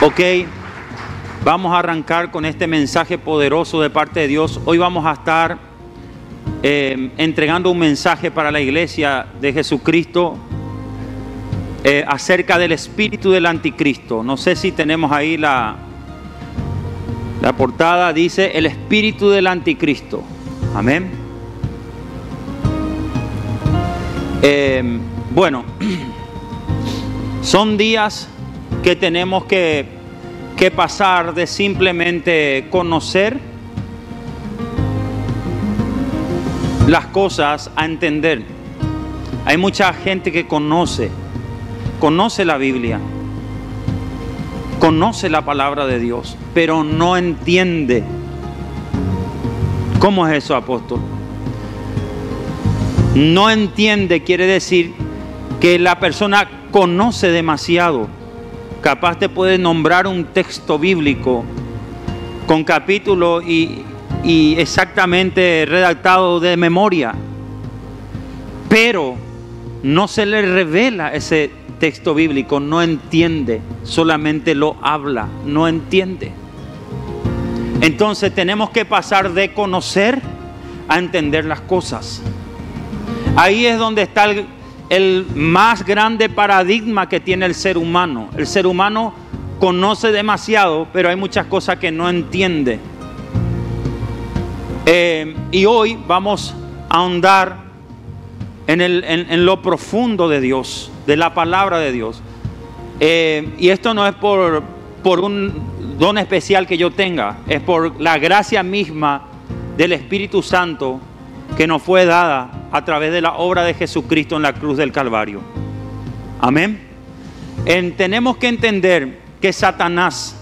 Ok, vamos a arrancar con este mensaje poderoso de parte de Dios. Hoy vamos a estar entregando un mensaje para la iglesia de Jesucristo acerca del espíritu del anticristo. No sé si tenemos ahí la portada, dice el espíritu del anticristo. Amén. Bueno, son días que tenemos que pasar de simplemente conocer las cosas a entender. Hay mucha gente que conoce la Biblia, conoce la palabra de Dios, pero no entiende. ¿Cómo es eso, apóstol? No entiende quiere decir que la persona conoce demasiado. Capaz te puede nombrar un texto bíblico con capítulo y exactamente redactado de memoria, pero no se le revela ese texto bíblico, no entiende, solamente lo habla, no entiende. Entonces tenemos que pasar de conocer a entender las cosas. Ahí es donde está el más grande paradigma que tiene el ser humano. El ser humano conoce demasiado, pero hay muchas cosas que no entiende. Y hoy vamos a ahondar en lo profundo de Dios, de la palabra de Dios. Y esto no es por un don especial que yo tenga, es por la gracia misma del Espíritu Santo que nos fue dada a través de la obra de Jesucristo en la cruz del Calvario. Amén. Tenemos que entender que Satanás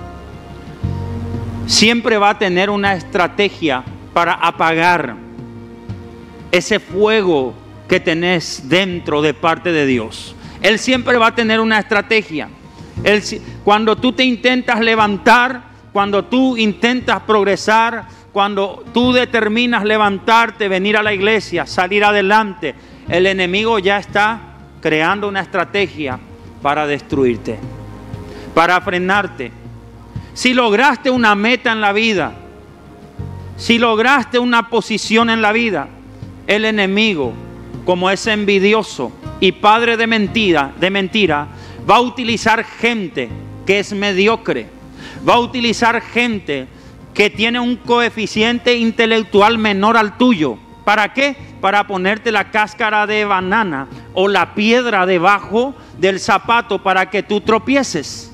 siempre va a tener una estrategia para apagar ese fuego que tenés dentro de parte de Dios. Él siempre va a tener una estrategia. Cuando tú te intentas levantar, cuando tú intentas progresar, cuando tú determinas levantarte, venir a la iglesia, salir adelante, el enemigo ya está creando una estrategia para destruirte, para frenarte. Si lograste una meta en la vida, si lograste una posición en la vida, el enemigo, como es envidioso y padre de mentira, va a utilizar gente que es mediocre, va a utilizar gente que tiene un coeficiente intelectual menor al tuyo. ¿Para qué? Para ponerte la cáscara de banana o la piedra debajo del zapato para que tú tropieces.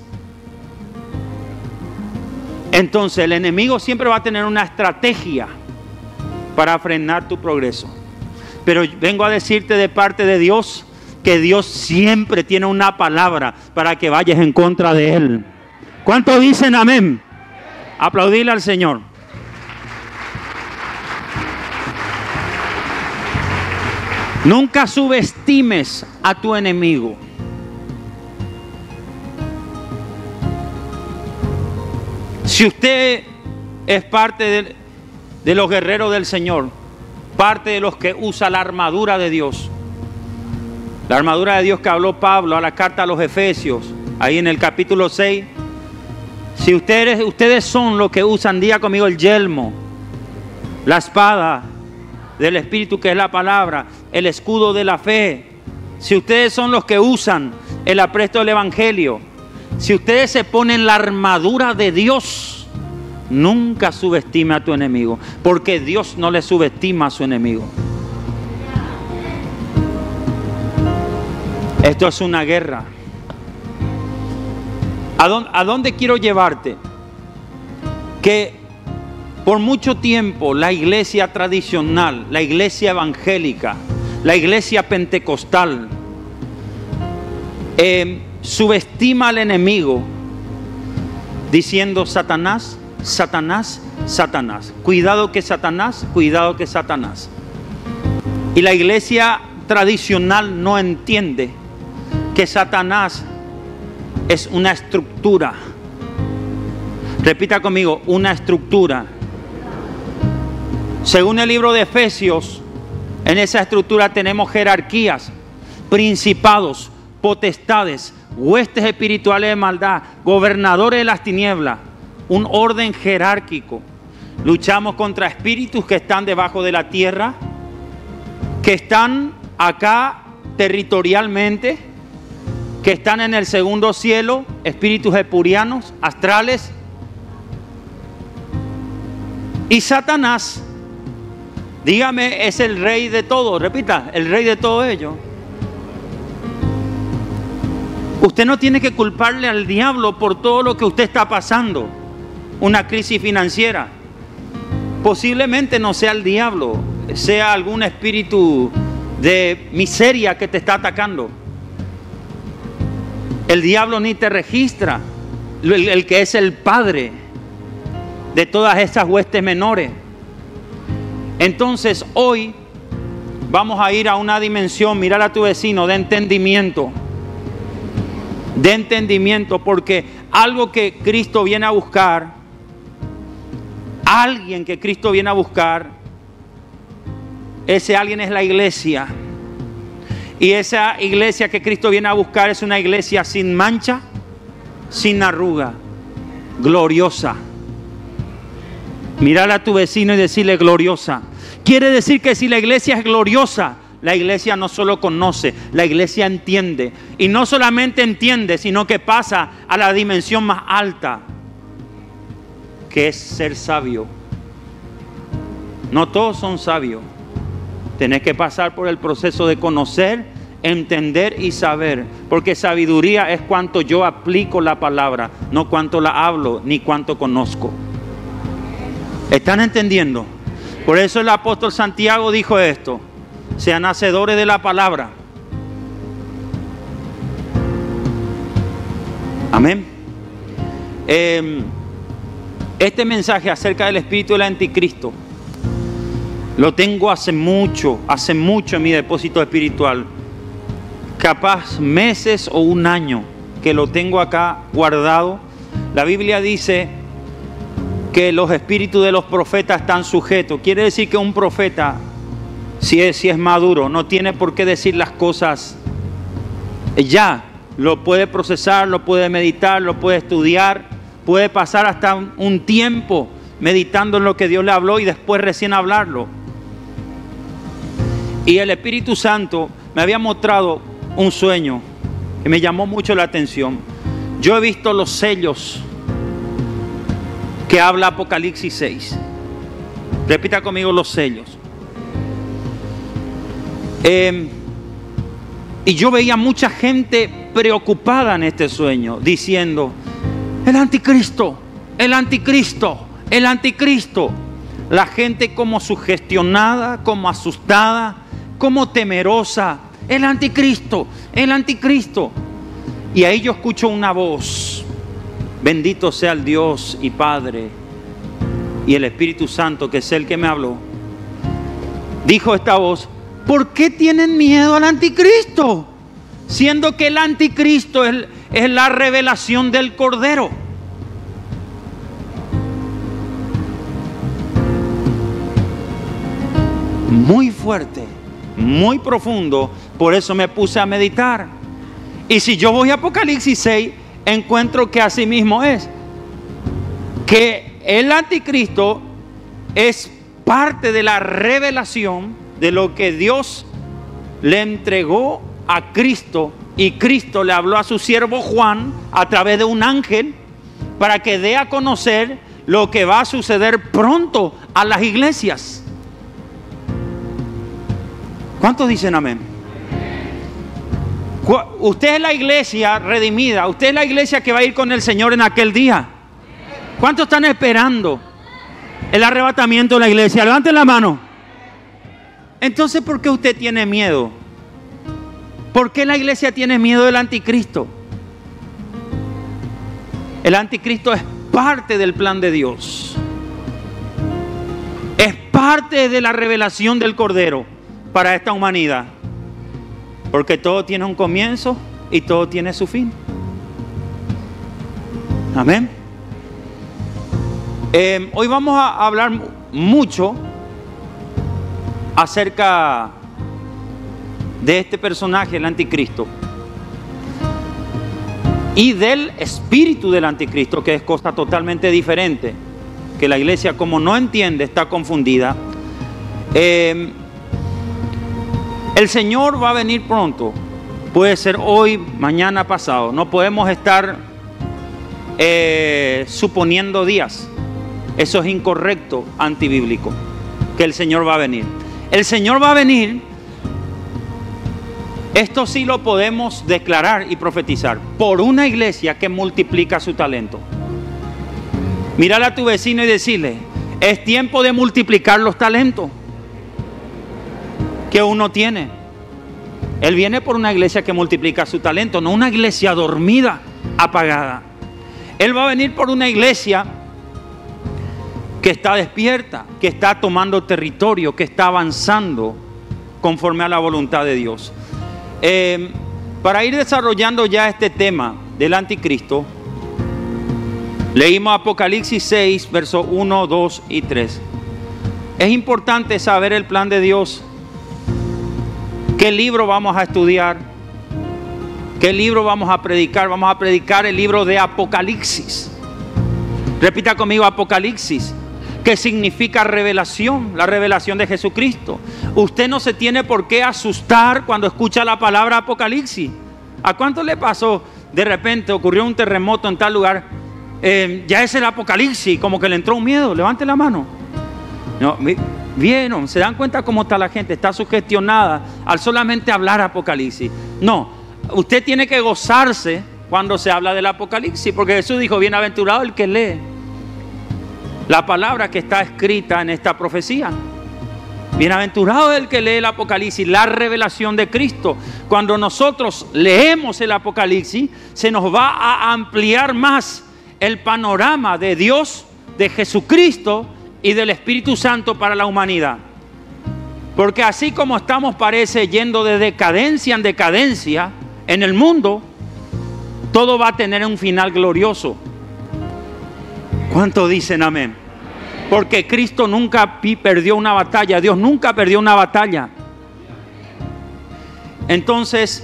Entonces el enemigo siempre va a tener una estrategia para frenar tu progreso. Pero vengo a decirte de parte de Dios que Dios siempre tiene una palabra para que vayas en contra de Él. ¿Cuántos dicen amén? Aplaudirle al Señor. Nunca subestimes a tu enemigo. Si usted es parte de los guerreros del Señor, parte de los que usa la armadura de Dios, la armadura de Dios que habló Pablo a la carta a los Efesios, ahí en el capítulo 6, si ustedes son los que usan, diga conmigo, el yelmo, la espada del Espíritu que es la palabra, el escudo de la fe, si ustedes son los que usan el apresto del Evangelio, si ustedes se ponen la armadura de Dios, nunca subestime a tu enemigo, porque Dios no le subestima a su enemigo. Esto es una guerra. ¿A dónde quiero llevarte? Que por mucho tiempo la iglesia tradicional, la iglesia evangélica, la iglesia pentecostal, subestima al enemigo diciendo Satanás, Satanás, Satanás. Cuidado que Satanás, cuidado que Satanás. Y la iglesia tradicional no entiende que Satanás es una estructura. Repita conmigo, una estructura. Según el libro de Efesios, en esa estructura tenemos jerarquías, principados, potestades, huestes espirituales de maldad, gobernadores de las tinieblas, un orden jerárquico. Luchamos contra espíritus que están debajo de la tierra, que están acá territorialmente, que están en el segundo cielo, espíritus epurianos, astrales. Y Satanás, dígame, es el rey de todo. Repita, el rey de todo ello. Usted no tiene que culparle al diablo por todo lo que usted está pasando. Una crisis financiera. Posiblemente no sea el diablo, sea algún espíritu de miseria que te está atacando. El diablo ni te registra, el que es el padre de todas esas huestes menores. Entonces hoy vamos a ir a una dimensión, mirar a tu vecino, de entendimiento. De entendimiento, porque algo que Cristo viene a buscar, alguien que Cristo viene a buscar, ese alguien es la iglesia. Y esa iglesia que Cristo viene a buscar es una iglesia sin mancha, sin arruga, gloriosa. Mirar a tu vecino y decirle gloriosa. Quiere decir que si la iglesia es gloriosa, la iglesia no solo conoce, la iglesia entiende. Y no solamente entiende, sino que pasa a la dimensión más alta, que es ser sabio. No todos son sabios. Tenés que pasar por el proceso de conocer, entender y saber. Porque sabiduría es cuánto yo aplico la palabra, no cuánto la hablo, ni cuánto conozco. ¿Están entendiendo? Por eso el apóstol Santiago dijo esto: sean hacedores de la palabra. Amén. Este mensaje acerca del espíritu del anticristo lo tengo hace mucho en mi depósito espiritual. Capaz meses o un año que lo tengo acá guardado. La Biblia dice que los espíritus de los profetas están sujetos. Quiere decir que un profeta, si es maduro, no tiene por qué decir las cosas ya. Lo puede procesar, lo puede meditar, lo puede estudiar, puede pasar hasta un tiempo meditando en lo que Dios le habló y después recién hablarlo. Y el Espíritu Santo me había mostrado un sueño que me llamó mucho la atención. Yo he visto los sellos que habla Apocalipsis 6. Repita conmigo: los sellos. Y yo veía mucha gente preocupada en este sueño, diciendo: el anticristo, el anticristo, el anticristo. La gente como sugestionada, como asustada, como temerosa. El anticristo, el anticristo. Y ahí yo escucho una voz: bendito sea el Dios y Padre y el Espíritu Santo, que es el que me habló. Dijo esta voz: ¿por qué tienen miedo al anticristo? Siendo que el anticristo es la revelación del Cordero. Muy fuerte, muy profundo. Por eso me puse a meditar. Y si yo voy a Apocalipsis 6, encuentro que así mismo es. Que el anticristo es parte de la revelación de lo que Dios le entregó a Cristo, y Cristo le habló a su siervo Juan a través de un ángel para que dé a conocer lo que va a suceder pronto a las iglesias. ¿Cuántos dicen amén? Usted es la iglesia redimida, usted es la iglesia que va a ir con el Señor en aquel día. ¿Cuántos están esperando el arrebatamiento de la iglesia? Levanten la mano. Entonces, ¿por qué usted tiene miedo? ¿Por qué la iglesia tiene miedo del anticristo? El anticristo es parte del plan de Dios. Es parte de la revelación del Cordero para esta humanidad. Porque todo tiene un comienzo y todo tiene su fin. Amén. Hoy vamos a hablar mucho acerca de este personaje, el anticristo. y del espíritu del anticristo, que es cosa totalmente diferente, que la iglesia, como no entiende, está confundida. El Señor va a venir pronto, puede ser hoy, mañana, pasado. No podemos estar suponiendo días. Eso es incorrecto, antibíblico, que el Señor va a venir. El Señor va a venir. Esto sí lo podemos declarar y profetizar por una iglesia que multiplica su talento. Mírale a tu vecino y decirle: es tiempo de multiplicar los talentos que uno tiene. Él viene por una iglesia que multiplica su talento, no una iglesia dormida, apagada. Él va a venir por una iglesia que está despierta, que está tomando territorio, que está avanzando conforme a la voluntad de Dios. Para ir desarrollando ya este tema del anticristo, leímos Apocalipsis 6, versos 1, 2 y 3. Es importante saber el plan de Dios. ¿Qué libro vamos a estudiar? ¿Qué libro vamos a predicar? Vamos a predicar el libro de Apocalipsis. Repita conmigo: Apocalipsis, que significa revelación, la revelación de Jesucristo. Usted no se tiene por qué asustar cuando escucha la palabra Apocalipsis. ¿A cuánto le pasó? De repente ocurrió un terremoto en tal lugar. Ya es el Apocalipsis, como que le entró un miedo. Levante la mano. No, ¿vieron? ¿Se dan cuenta cómo está la gente? Está sugestionada al solamente hablar Apocalipsis. No, usted tiene que gozarse cuando se habla del Apocalipsis, porque Jesús dijo: bienaventurado el que lee la palabra que está escrita en esta profecía. Bienaventurado el que lee el Apocalipsis, la revelación de Cristo. Cuando nosotros leemos el Apocalipsis, se nos va a ampliar más el panorama de Dios, de Jesucristo y del Espíritu Santo para la humanidad. Porque así como estamos, parece, yendo de decadencia en decadencia en el mundo, todo va a tener un final glorioso. ¿Cuánto dicen amén? Porque Cristo nunca perdió una batalla. Dios nunca perdió una batalla. Entonces,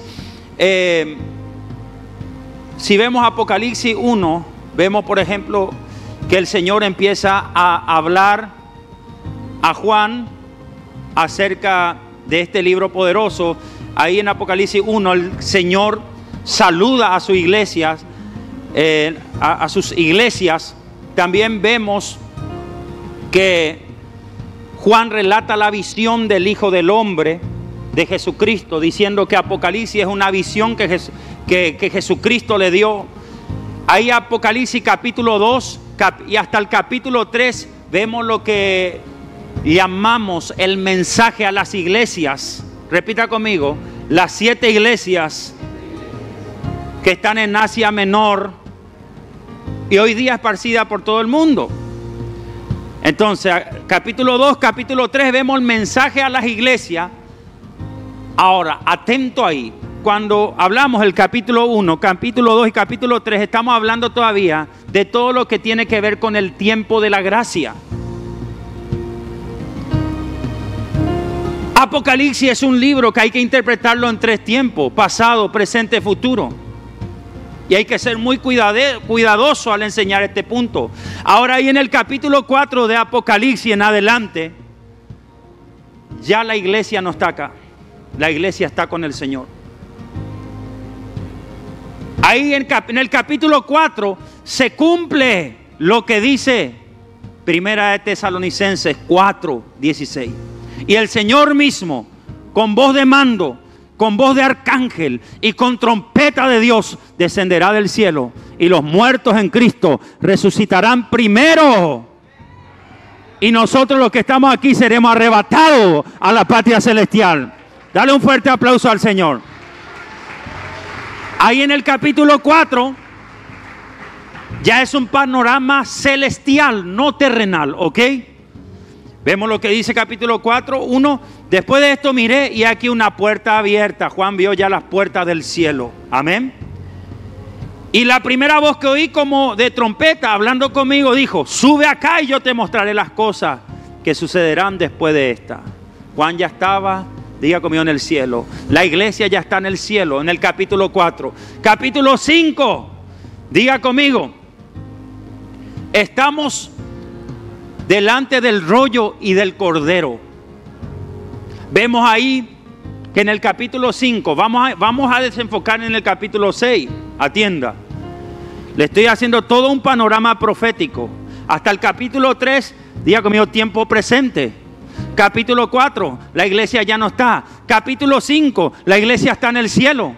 si vemos Apocalipsis 1, vemos por ejemplo que el Señor empieza a hablar a Juan acerca de este libro poderoso. Ahí en Apocalipsis 1 el Señor saluda a sus iglesias, a sus iglesias. También vemos que Juan relata la visión del Hijo del Hombre, de Jesucristo, diciendo que Apocalipsis es una visión que Jesucristo le dio. Ahí Apocalipsis capítulo 2 y hasta el capítulo 3 vemos lo que llamamos el mensaje a las iglesias. Repita conmigo: las 7 iglesias que están en Asia Menor y hoy día esparcida por todo el mundo. Entonces, capítulo 2, capítulo 3, vemos el mensaje a las iglesias. Ahora, atento ahí. Cuando hablamos del capítulo 1, capítulo 2 y capítulo 3, estamos hablando todavía de todo lo que tiene que ver con el tiempo de la gracia. Apocalipsis es un libro que hay que interpretarlo en 3 tiempos: pasado, presente, futuro. Y hay que ser muy cuidadoso al enseñar este punto. Ahora ahí en el capítulo 4 de Apocalipsis en adelante, ya la iglesia no está acá. La iglesia está con el Señor. Ahí en el capítulo 4 se cumple lo que dice Primera de Tesalonicenses 4:16. Y el Señor mismo, con voz de mando, con voz de arcángel y con trompeta de Dios, descenderá del cielo, y los muertos en Cristo resucitarán primero. Y nosotros los que estamos aquí seremos arrebatados a la patria celestial. Dale un fuerte aplauso al Señor. Ahí en el capítulo 4 ya es un panorama celestial, no terrenal, ¿ok? Vemos lo que dice capítulo 4, 1. Después de esto miré y aquí una puerta abierta. Juan vio ya las puertas del cielo. Amén. Y la primera voz que oí como de trompeta hablando conmigo dijo: sube acá y yo te mostraré las cosas que sucederán después de esta. Juan ya estaba, diga conmigo, en el cielo. La iglesia ya está en el cielo, en el capítulo 4. Capítulo 5. Diga conmigo, estamos delante del rollo y del cordero. Vemos ahí que en el capítulo 5, vamos a desenfocar en el capítulo 6, atienda. Le estoy haciendo todo un panorama profético. Hasta el capítulo 3, diga conmigo, tiempo presente. Capítulo 4, la iglesia ya no está. Capítulo 5, la iglesia está en el cielo.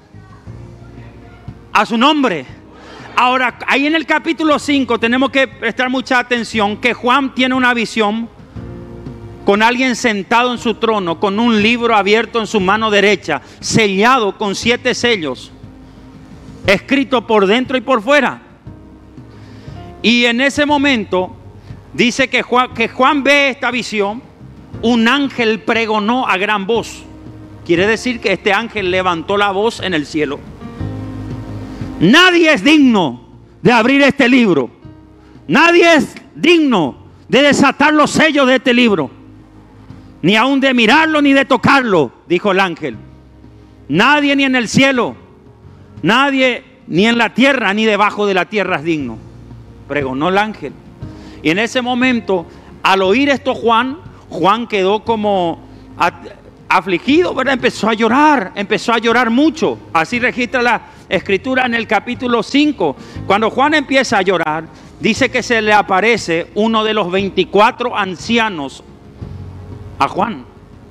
A su nombre. Ahora, ahí en el capítulo 5 tenemos que prestar mucha atención que Juan tiene una visión con alguien sentado en su trono, con un libro abierto en su mano derecha, sellado con 7 sellos, escrito por dentro y por fuera. Y en ese momento dice que Juan ve esta visión. Un ángel pregonó a gran voz. Quiere decir que este ángel levantó la voz en el cielo. Nadie es digno de abrir este libro. Nadie es digno de desatar los sellos de este libro, ni aún de mirarlo ni de tocarlo, dijo el ángel. Nadie, ni en el cielo, nadie, ni en la tierra, ni debajo de la tierra es digno, pregonó el ángel. Y en ese momento, al oír esto Juan quedó como afligido, ¿verdad? Empezó a llorar mucho. Así registra la escritura en el capítulo 5. Cuando Juan empieza a llorar, dice que se le aparece uno de los 24 ancianos a Juan.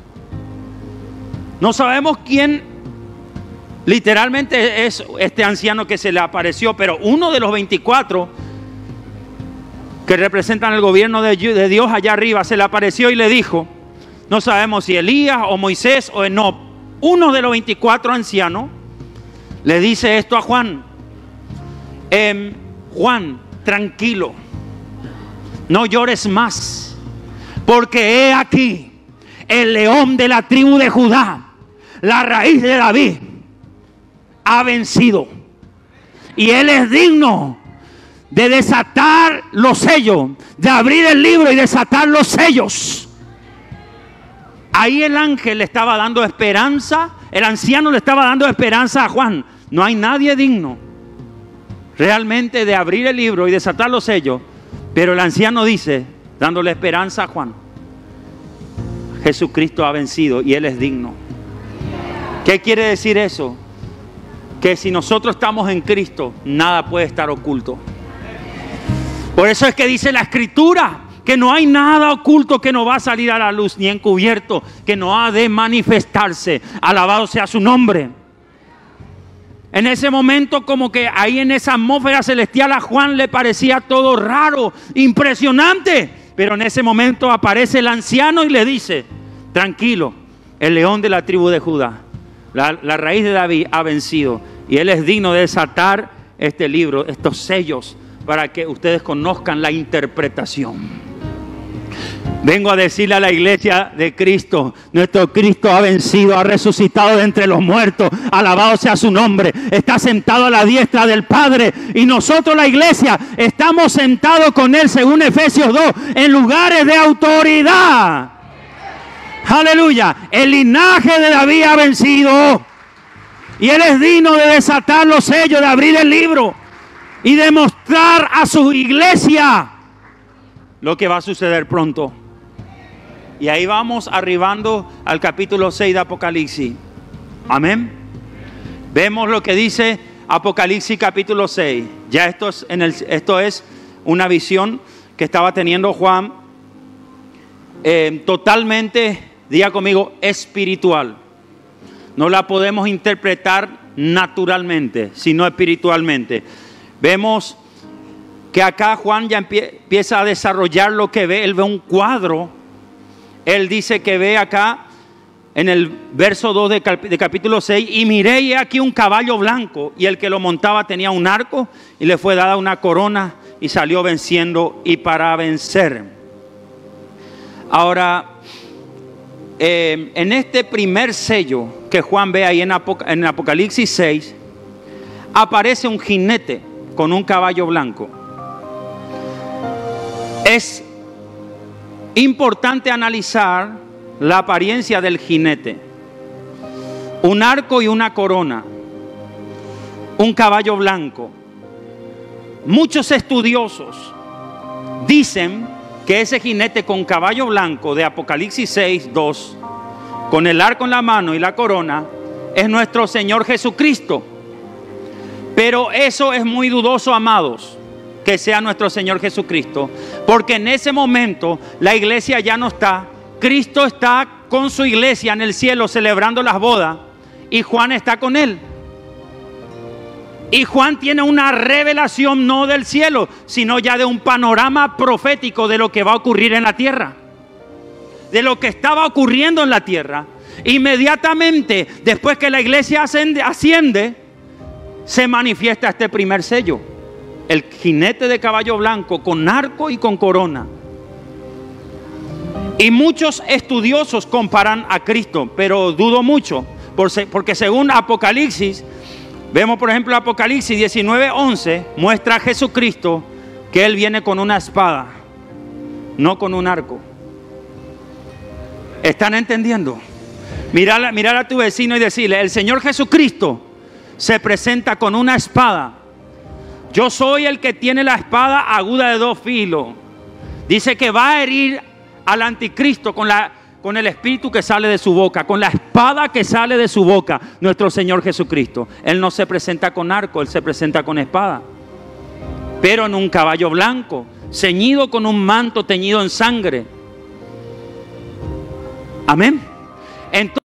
No sabemos quién literalmente es este anciano que se le apareció, pero uno de los 24 que representan el gobierno de Dios allá arriba se le apareció y le dijo, no sabemos si Elías o Moisés o Enoc, uno de los 24 ancianos le dice esto a Juan. Juan, tranquilo, no llores más, porque he aquí el león de la tribu de Judá, la raíz de David, ha vencido, y él es digno de desatar los sellos, de abrir el libro y desatar los sellos. Ahí el ángel le estaba dando esperanza, el anciano le estaba dando esperanza a Juan. No hay nadie digno realmente de abrir el libro y desatar los sellos, pero el anciano dice, dándole esperanza a Juan, Jesucristo ha vencido y él es digno. ¿Qué quiere decir eso? Que si nosotros estamos en Cristo, nada puede estar oculto. Por eso es que dice la escritura que no hay nada oculto que no va a salir a la luz, ni encubierto que no ha de manifestarse. Alabado sea su nombre. En ese momento, como que ahí en esa atmósfera celestial, a Juan le parecía todo raro, impresionante. Pero en ese momento aparece el anciano y le dice, tranquilo, el león de la tribu de Judá, la raíz de David ha vencido, y él es digno de desatar este libro, estos sellos, para que ustedes conozcan la interpretación. Vengo a decirle a la iglesia de Cristo, nuestro Cristo ha vencido, ha resucitado de entre los muertos, alabado sea su nombre, está sentado a la diestra del Padre, y nosotros, la iglesia, estamos sentados con él, según Efesios 2, en lugares de autoridad. Aleluya, el linaje de David ha vencido, y él es digno de desatar los sellos, de abrir el libro y demostrar a su iglesia lo que va a suceder pronto. Y ahí vamos arribando al capítulo 6 de Apocalipsis. Amén. Vemos lo que dice Apocalipsis capítulo 6. Ya esto es una visión que estaba teniendo Juan, totalmente, diga conmigo, espiritual. No la podemos interpretar naturalmente, sino espiritualmente. Vemos que acá Juan ya empieza a desarrollar lo que ve. Él ve un cuadro. Él dice que ve acá en el verso 2 de capítulo 6, y miré y aquí un caballo blanco, y el que lo montaba tenía un arco, y le fue dada una corona, y salió venciendo y para vencer. Ahora, en este primer sello que Juan ve ahí en Apocalipsis 6, aparece un jinete con un caballo blanco. Es importante analizar la apariencia del jinete. Un arco y una corona, un caballo blanco. muchos estudiosos dicen que ese jinete con caballo blanco de Apocalipsis 6:2, con el arco en la mano y la corona, es nuestro Señor Jesucristo. Pero eso es muy dudoso, amados, que sea nuestro Señor Jesucristo, porque en ese momento la iglesia ya no está. Cristo está con su iglesia en el cielo celebrando las bodas y Juan está con él. Y Juan tiene una revelación no del cielo, sino ya de un panorama profético de lo que va a ocurrir en la tierra, de lo que estaba ocurriendo en la tierra. Inmediatamente después que la iglesia asciende, se manifiesta este primer sello, el jinete de caballo blanco con arco y con corona. Y muchos estudiosos comparan a Cristo, pero dudo mucho, porque según Apocalipsis, vemos por ejemplo Apocalipsis 19:11, muestra a Jesucristo que Él viene con una espada, no con un arco. ¿Están entendiendo? Mirar a tu vecino y decirle: el Señor Jesucristo se presenta con una espada. Yo soy el que tiene la espada aguda de 2 filos. Dice que va a herir al anticristo con el espíritu que sale de su boca, con la espada que sale de su boca, nuestro Señor Jesucristo. Él no se presenta con arco, Él se presenta con espada, pero en un caballo blanco, ceñido con un manto teñido en sangre. Amén. Entonces,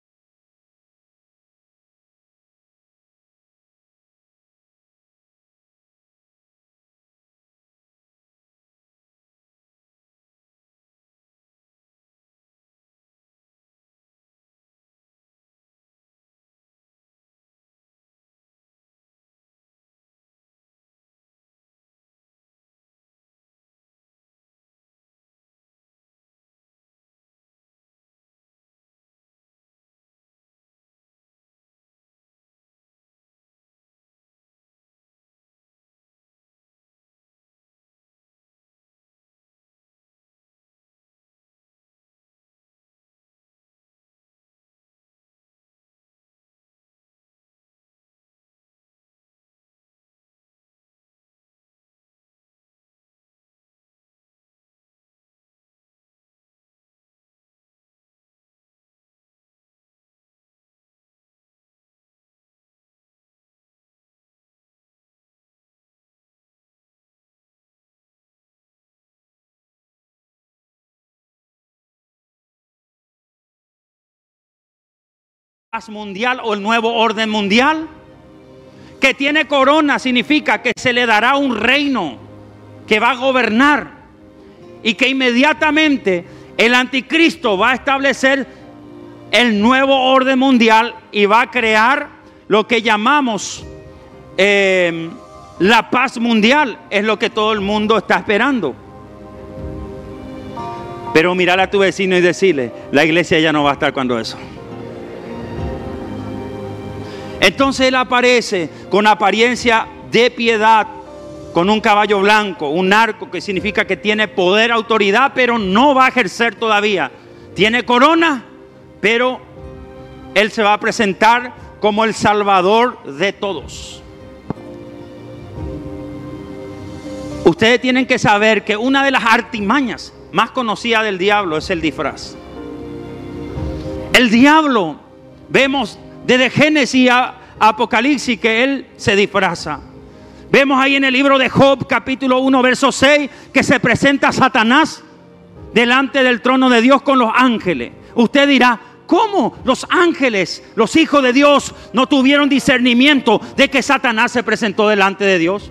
paz mundial o el nuevo orden mundial, que tiene corona, significa que se le dará un reino que va a gobernar y que inmediatamente el anticristo va a establecer el nuevo orden mundial y va a crear lo que llamamos la paz mundial. Es lo que todo el mundo está esperando. Pero mirar a tu vecino y decirle: la iglesia ya no va a estar cuando eso. Entonces Él aparece con apariencia de piedad, con un caballo blanco, un arco, que significa que tiene poder, autoridad, pero no va a ejercer todavía. Tiene corona, pero Él se va a presentar como el Salvador de todos. Ustedes tienen que saber que una de las artimañas más conocidas del diablo es el disfraz. El diablo, vemos desde Génesis a Apocalipsis que él se disfraza. Vemos ahí en el libro de Job, capítulo 1, verso 6, que se presenta Satanás delante del trono de Dios con los ángeles. Usted dirá: ¿cómo los ángeles, los hijos de Dios, no tuvieron discernimiento de que Satanás se presentó delante de Dios?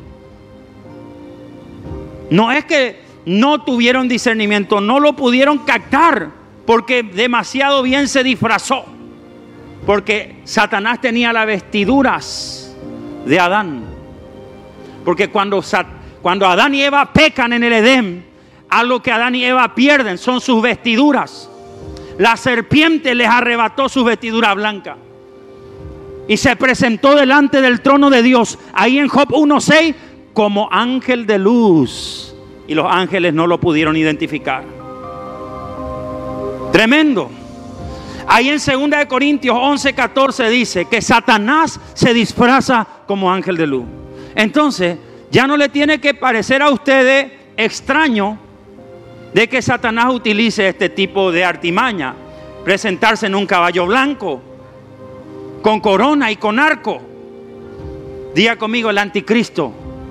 No es que no tuvieron discernimiento, no lo pudieron captar, porque demasiado bien se disfrazó. Porque Satanás tenía las vestiduras de Adán. Porque cuando Adán y Eva pecan en el Edén, algo que Adán y Eva pierden son sus vestiduras. La serpiente les arrebató su vestidura blanca y se presentó delante del trono de Dios, ahí en Job 1:6, como ángel de luz. Y los ángeles no lo pudieron identificar. Tremendo. Ahí en 2 Corintios 11:14 dice que Satanás se disfraza como ángel de luz. Entonces, Ya no le tiene que parecer a ustedes extraño de que Satanás utilice este tipo de artimaña. Presentarse en un caballo blanco, con corona y con arco. Diga conmigo, el anticristo.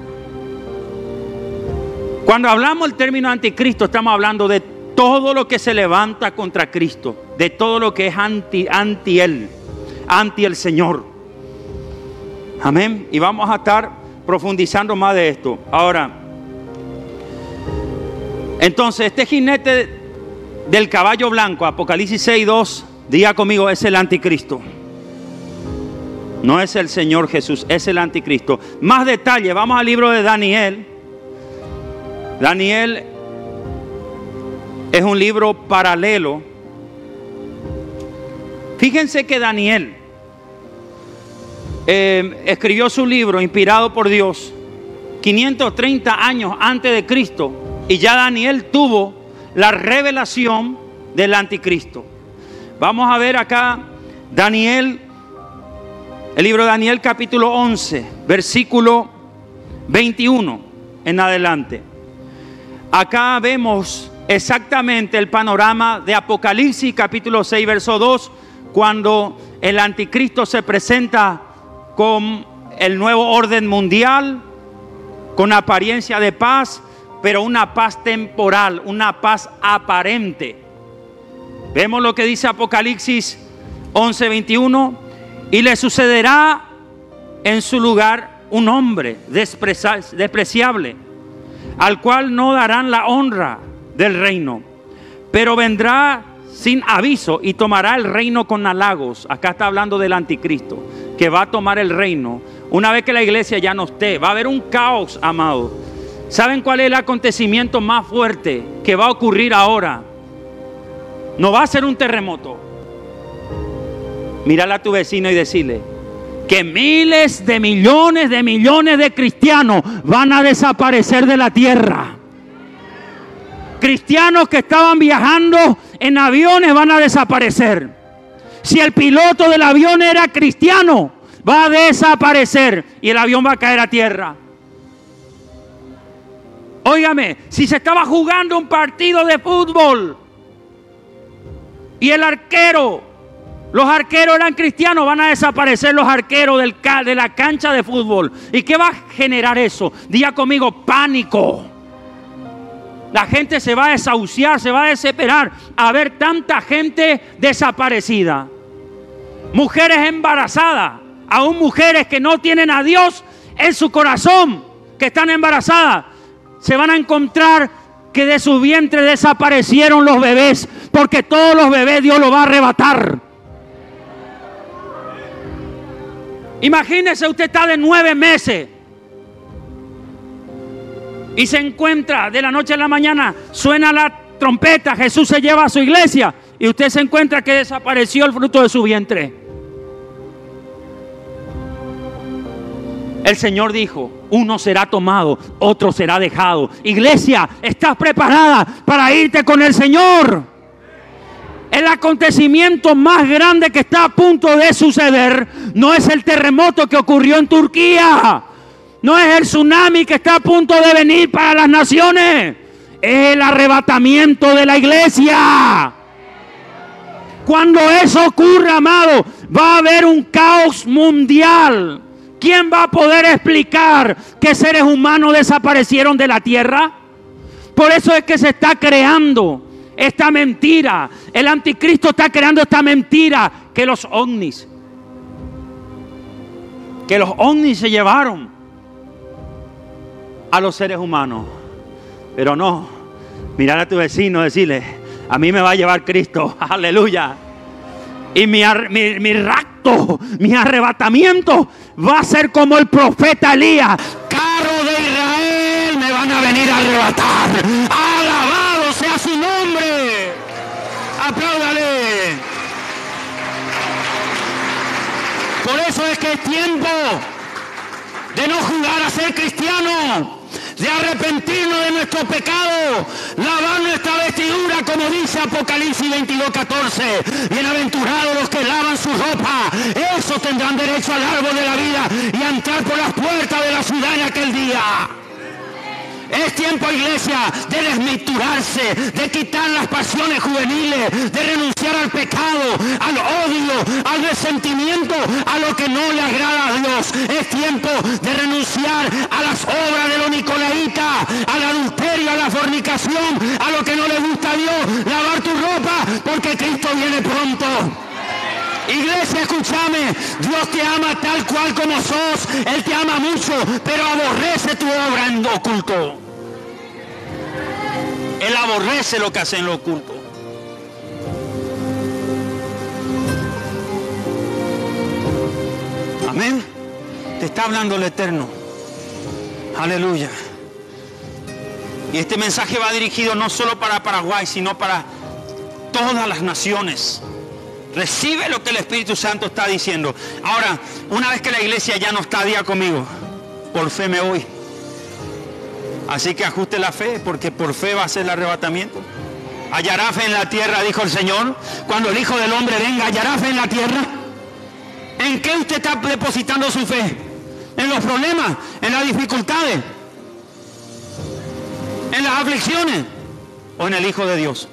Cuando hablamos del término anticristo, estamos hablando de todo lo que se levanta contra Cristo, de todo lo que es anti Él, anti el Señor. Amén. Y vamos a estar profundizando más de esto. Ahora, entonces, este jinete del caballo blanco, Apocalipsis 6:2, diga conmigo, es el anticristo. No es el Señor Jesús, es el anticristo. Más detalle, vamos al libro de Daniel. Daniel es un libro paralelo. Fíjense que Daniel escribió su libro inspirado por Dios 530 años antes de Cristo, y ya Daniel tuvo la revelación del anticristo. Vamos a ver acá Daniel, el libro de Daniel capítulo 11, versículo 21 en adelante. Acá vemos exactamente el panorama de Apocalipsis capítulo 6 verso 2, cuando el anticristo se presenta con el nuevo orden mundial, con apariencia de paz, pero una paz temporal, una paz aparente. Vemos lo que dice Apocalipsis 11:21, y le sucederá en su lugar un hombre despreciable, al cual no darán la honra del reino, pero vendrá sin aviso y tomará el reino con halagos. Acá está hablando del anticristo, que va a tomar el reino una vez que la iglesia ya no esté. Va a haber un caos, amado. ¿Saben cuál es el acontecimiento más fuerte que va a ocurrir ahora? No va a ser un terremoto. Mírale a tu vecino y decirle que miles de millones de cristianos van a desaparecer de la tierra. Cristianos que estaban viajando en aviones van a desaparecer. Si el piloto del avión era cristiano, va a desaparecer y el avión va a caer a tierra. Óigame, si se estaba jugando un partido de fútbol y el arquero, los arqueros eran cristianos, van a desaparecer los arqueros de la cancha de fútbol. ¿Y qué va a generar eso? Diga conmigo, pánico. La gente se va a desahuciar, se va a desesperar a ver tanta gente desaparecida. Mujeres embarazadas, aún mujeres que no tienen a Dios en su corazón, que están embarazadas, se van a encontrar que de su vientre desaparecieron los bebés, porque todos los bebés Dios los va a arrebatar. Imagínese, usted está de 9 meses y se encuentra de la noche a la mañana, suena la trompeta, Jesús se lleva a su iglesia y usted se encuentra que desapareció el fruto de su vientre. El Señor dijo, uno será tomado, otro será dejado. Iglesia, ¿estás preparada para irte con el Señor? El acontecimiento más grande que está a punto de suceder no es el terremoto que ocurrió en Turquía, no es el tsunami que está a punto de venir para las naciones, es el arrebatamiento de la iglesia. Cuando eso ocurra, amado, va a haber un caos mundial. ¿Quién va a poder explicar qué seres humanos desaparecieron de la tierra? Por eso es que se está creando esta mentira. El anticristo está creando esta mentira que los ovnis se llevaron a los seres humanos. Pero no, mirar a tu vecino y decirle, a mí me va a llevar Cristo, aleluya. Y mi rapto, mi arrebatamiento va a ser como el profeta Elías. Carro de Israel me van a venir a arrebatar. Alabado sea su nombre. Apláudale. Por eso es que es tiempo de no jugar a ser cristiano, de arrepentirnos de nuestro pecado, lavar nuestra vestidura, como dice Apocalipsis 22:14. Bienaventurados los que lavan su ropa, esos tendrán derecho al árbol de la vida y a entrar por las puertas de la ciudad en aquel día. Es tiempo, iglesia, de desmisturarse, de quitar las pasiones juveniles, de renunciar al pecado, al odio, al resentimiento, a lo que no le agrada a Dios. Es tiempo de renunciar a las obras de los nicolaitas, al adulterio, a la fornicación, a lo que no le gusta a Dios. Lavar tu ropa, porque Cristo viene pronto. Iglesia, escúchame, Dios te ama tal cual como sos. Él te ama mucho, pero aborrece tu obra en lo oculto. Él aborrece lo que hace en lo oculto. Amén. Te está hablando el Eterno. Aleluya. Y este mensaje va dirigido no solo para Paraguay, sino para todas las naciones. Recibe lo que el Espíritu Santo está diciendo. Ahora, una vez que la iglesia ya no está día conmigo, por fe me voy. Así que ajuste la fe, porque por fe va a ser el arrebatamiento. ¿Hallará fe en la tierra?, dijo el Señor. Cuando el Hijo del Hombre venga, ¿hallará fe en la tierra? ¿En qué usted está depositando su fe? ¿En los problemas? ¿En las dificultades? ¿En las aflicciones? ¿O en el Hijo de Dios?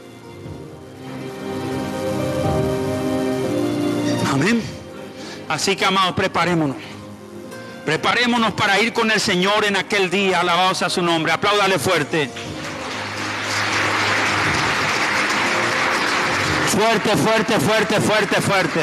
Amén. Así que, amados, preparémonos. Preparémonos para ir con el Señor en aquel día. Alabado sea su nombre. Apláudale fuerte. Fuerte, fuerte, fuerte, fuerte, fuerte.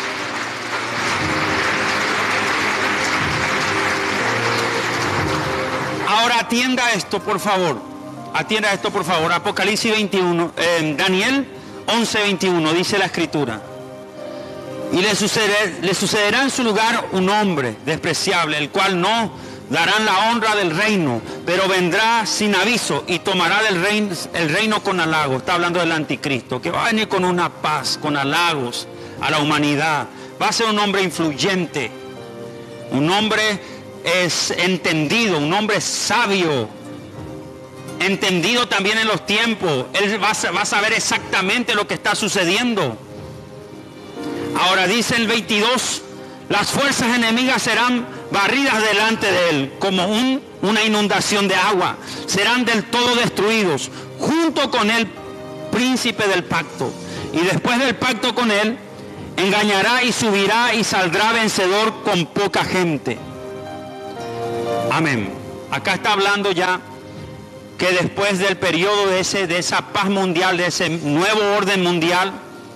Ahora atienda esto, por favor. Atienda esto, por favor. Apocalipsis 21, Daniel 11:21, dice la Escritura. Y le sucederá en su lugar un hombre despreciable, el cual no darán la honra del reino, pero vendrá sin aviso y tomará el reino con halagos. Está hablando del anticristo, que va a venir con una paz, con halagos a la humanidad. Va a ser un hombre influyente, un hombre entendido, un hombre sabio, entendido también en los tiempos. Él va a saber exactamente lo que está sucediendo. Ahora dice el 22, las fuerzas enemigas serán barridas delante de él como una inundación de agua. Serán del todo destruidos junto con el príncipe del pacto. Y después del pacto con él, engañará y subirá y saldrá vencedor con poca gente. Amén. Acá está hablando ya que después del periodo de esa paz mundial, de ese nuevo orden mundial,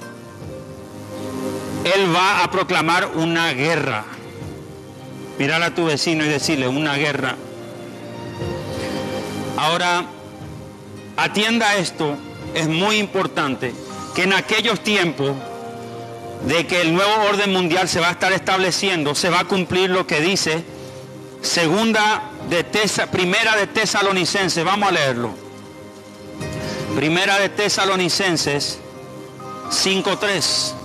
Él va a proclamar una guerra. Mirar a tu vecino y decirle, una guerra. Ahora, atienda esto, es muy importante, que en aquellos tiempos de que el nuevo orden mundial se va a estar estableciendo, se va a cumplir lo que dice Primera de Tesalonicenses, vamos a leerlo. Primera de Tesalonicenses 5:3.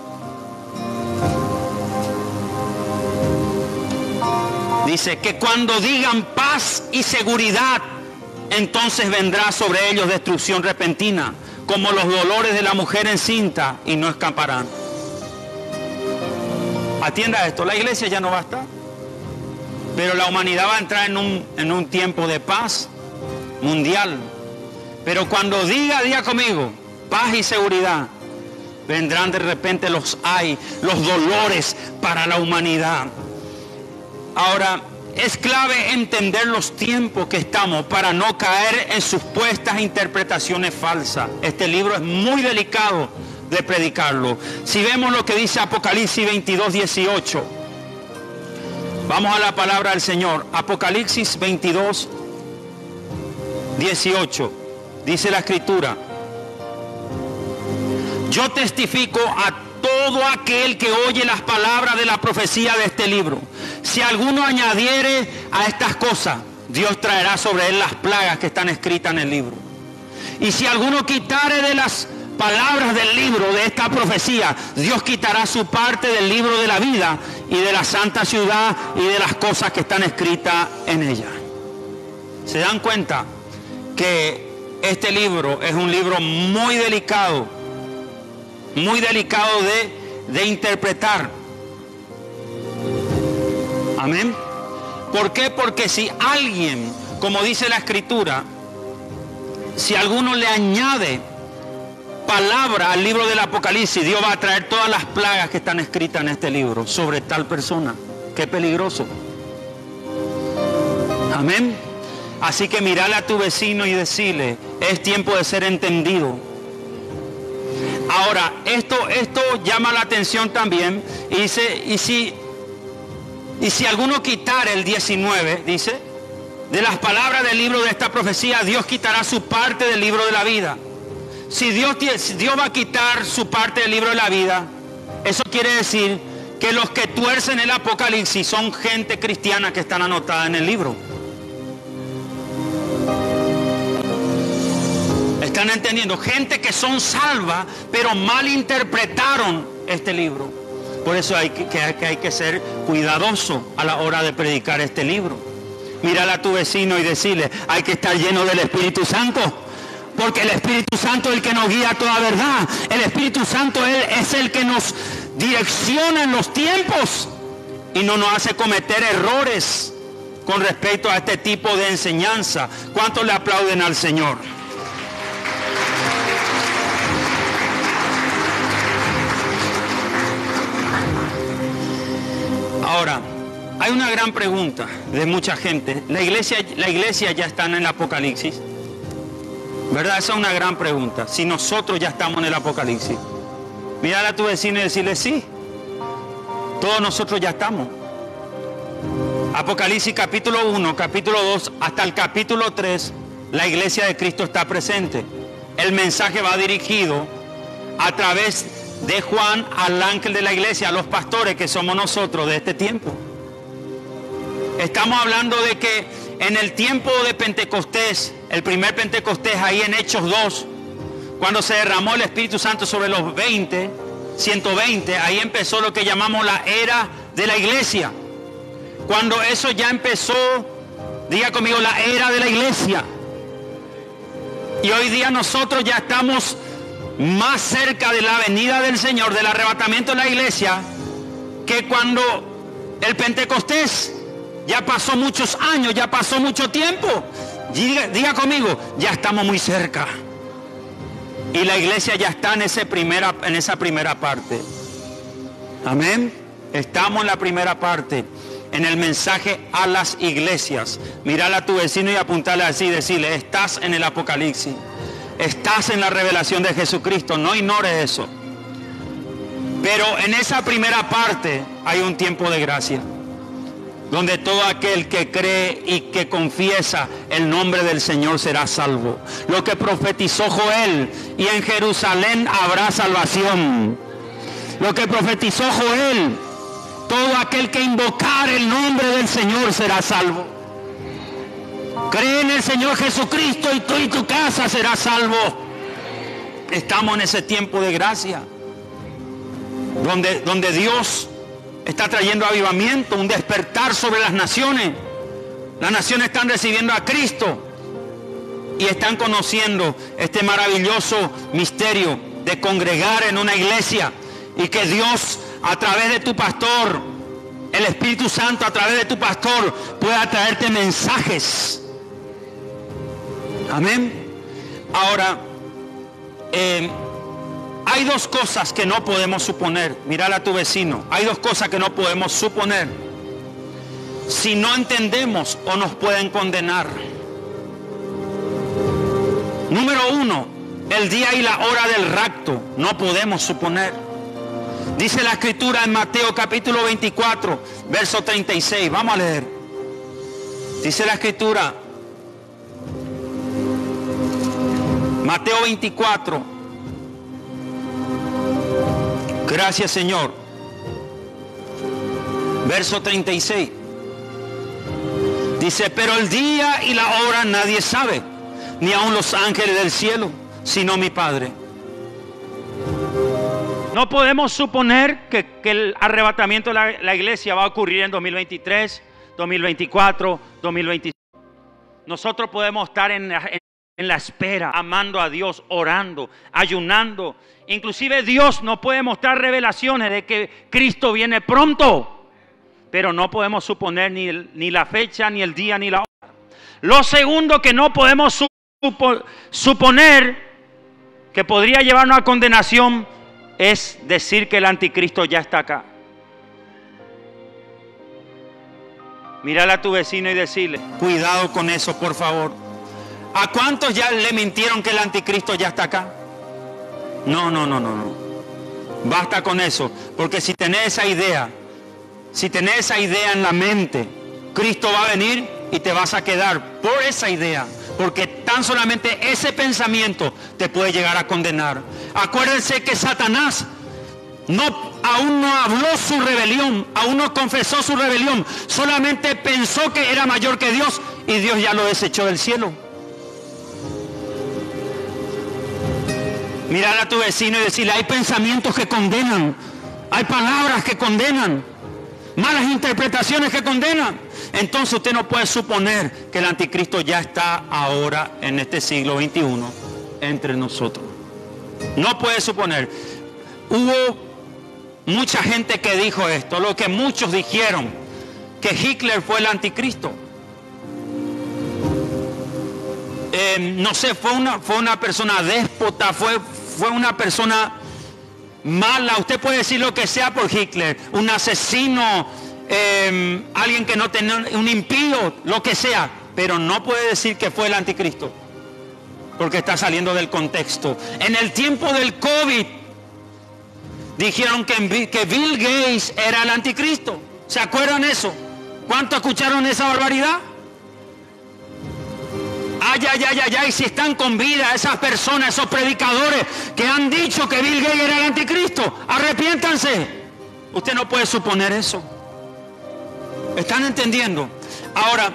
Dice que cuando digan paz y seguridad, entonces vendrá sobre ellos destrucción repentina, como los dolores de la mujer encinta, y no escaparán. Atienda esto, la iglesia ya no va a estar, pero la humanidad va a entrar en un tiempo de paz mundial. Pero cuando diga conmigo, paz y seguridad, vendrán de repente los dolores para la humanidad. Ahora, es clave entender los tiempos que estamos para no caer en supuestas interpretaciones falsas. Este libro es muy delicado de predicarlo. Si vemos lo que dice Apocalipsis 22:18, vamos a la palabra del Señor. Apocalipsis 22:18, dice la Escritura: yo testifico a todo aquel que oye las palabras de la profecía de este libro. Si alguno añadiere a estas cosas, Dios traerá sobre él las plagas que están escritas en el libro. Y si alguno quitare de las palabras del libro de esta profecía, Dios quitará su parte del libro de la vida y de la santa ciudad y de las cosas que están escritas en ella. ¿Se dan cuenta que este libro es un libro muy delicado de interpretar? Amén. ¿Por qué? Porque si alguien, como dice la Escritura, si alguno le añade palabra al libro del Apocalipsis, Dios va a traer todas las plagas que están escritas en este libro sobre tal persona. Qué peligroso. Amén. Así que mirale a tu vecino y decirle, es tiempo de ser entendido. Ahora, esto llama la atención también. Y dice, y si alguno quitara el 19, dice, de las palabras del libro de esta profecía, Dios quitará su parte del libro de la vida. Si Dios va a quitar su parte del libro de la vida, eso quiere decir que los que tuercen el Apocalipsis son gente cristiana que están anotada en el libro. ¿Están entendiendo? Gente que son salvas, pero malinterpretaron este libro. Por eso hay que ser cuidadoso a la hora de predicar este libro. Mírale a tu vecino y decirle, hay que estar lleno del Espíritu Santo. Porque el Espíritu Santo es el que nos guía a toda verdad. El Espíritu Santo es el que nos direcciona en los tiempos y no nos hace cometer errores con respecto a este tipo de enseñanza. ¿Cuántos le aplauden al Señor? Ahora, hay una gran pregunta de mucha gente. La iglesia ya está en el Apocalipsis, ¿verdad? Esa es una gran pregunta. Si nosotros ya estamos en el Apocalipsis, mírale a tu vecino y decirle, sí, todos nosotros ya estamos. Apocalipsis capítulo 1, capítulo 2, hasta el capítulo 3, la iglesia de Cristo está presente. El mensaje va dirigido a través de Juan al ángel de la iglesia, a los pastores que somos nosotros de este tiempo. Estamos hablando de que en el tiempo de Pentecostés, el primer Pentecostés, ahí en Hechos 2, cuando se derramó el Espíritu Santo sobre los 120, ahí empezó lo que llamamos la era de la iglesia. Cuando eso ya empezó, diga conmigo, la era de la iglesia. Y hoy día nosotros ya estamos más cerca de la venida del Señor, del arrebatamiento de la iglesia, que cuando el Pentecostés. Ya pasó muchos años, ya pasó mucho tiempo. Diga conmigo, ya estamos muy cerca. Y la iglesia ya está en esa primera parte. Amén. Estamos en la primera parte, en el mensaje a las iglesias. Mírale a tu vecino y apuntarle así, decirle, estás en el Apocalipsis. Estás en la revelación de Jesucristo, no ignores eso. Pero en esa primera parte hay un tiempo de gracia, donde todo aquel que cree y que confiesa el nombre del Señor será salvo. Lo que profetizó Joel, y en Jerusalén habrá salvación. Lo que profetizó Joel, todo aquel que invocar el nombre del Señor será salvo. Cree en el Señor Jesucristo y tú y tu casa serás salvo. Estamos en ese tiempo de gracia, donde Dios está trayendo avivamiento, un despertar sobre las naciones. Las naciones están recibiendo a Cristo y están conociendo este maravilloso misterio de congregar en una iglesia, y que Dios, a través de tu pastor, el Espíritu Santo a través de tu pastor, pueda traerte mensajes. Amén. Ahora, hay dos cosas que no podemos suponer. Mírale a tu vecino. Hay dos cosas que no podemos suponer. Si no entendemos, o nos pueden condenar. Número uno, el día y la hora del rapto. No podemos suponer. Dice la Escritura en Mateo capítulo 24, verso 36. Vamos a leer. Dice la Escritura, Mateo 24. Gracias, Señor. Verso 36. Dice, pero el día y la hora nadie sabe, ni aun los ángeles del cielo, sino mi Padre. No podemos suponer que el arrebatamiento de la iglesia va a ocurrir en 2023, 2024, 2025. Nosotros podemos estar en la espera, amando a Dios, orando, ayunando. Inclusive Dios nos puede mostrar revelaciones de que Cristo viene pronto, pero no podemos suponer ni la fecha, ni el día, ni la hora. Lo segundo que no podemos suponer que podría llevarnos a condenación es decir que el anticristo ya está acá. Mírale a tu vecino y decirle: cuidado con eso, por favor. ¿A cuántos ya le mintieron que el anticristo ya está acá? No. Basta con eso, porque si tenés esa idea en la mente, Cristo va a venir y te vas a quedar por esa idea, porque tan solamente ese pensamiento te puede llegar a condenar. Acuérdense que Satanás aún no habló su rebelión, aún no confesó su rebelión, solamente pensó que era mayor que Dios y Dios ya lo desechó del cielo. Mirar a tu vecino y decirle: hay pensamientos que condenan, hay palabras que condenan, malas interpretaciones que condenan. Entonces usted no puede suponer que el anticristo ya está ahora en este siglo XXI entre nosotros. No puede suponer. Hubo mucha gente que dijo esto, lo que muchos dijeron, que Hitler fue el anticristo. No sé, fue una persona déspota, fue una persona mala. Usted puede decir lo que sea por Hitler, un asesino, alguien que no tenía, un impío, lo que sea, pero no puede decir que fue el anticristo, porque está saliendo del contexto. En el tiempo del COVID dijeron que Bill Gates era el anticristo. ¿Se acuerdan eso? ¿Cuánto escucharon esa barbaridad? Ay, si están con vida esas personas, esos predicadores que han dicho que Bill Gates era el anticristo, arrepiéntanse. Usted no puede suponer eso. ¿Están entendiendo? Ahora,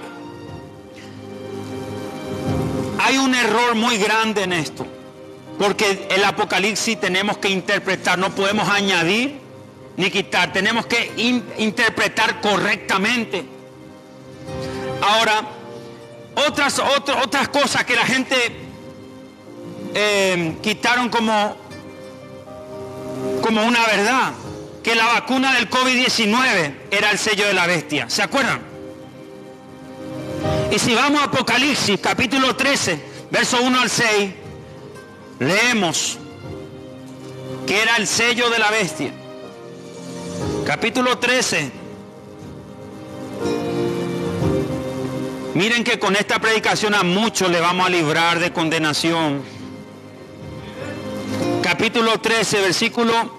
hay un error muy grande en esto, porque el Apocalipsis tenemos que interpretar, no podemos añadir ni quitar, tenemos que interpretar correctamente. Ahora, otras cosas que la gente quitaron como una verdad, que la vacuna del COVID-19 era el sello de la bestia. ¿Se acuerdan? Y si vamos a Apocalipsis capítulo 13, verso 1 al 6, leemos que era el sello de la bestia. Capítulo 13. Miren que con esta predicación a muchos le vamos a librar de condenación. Capítulo 13, versículo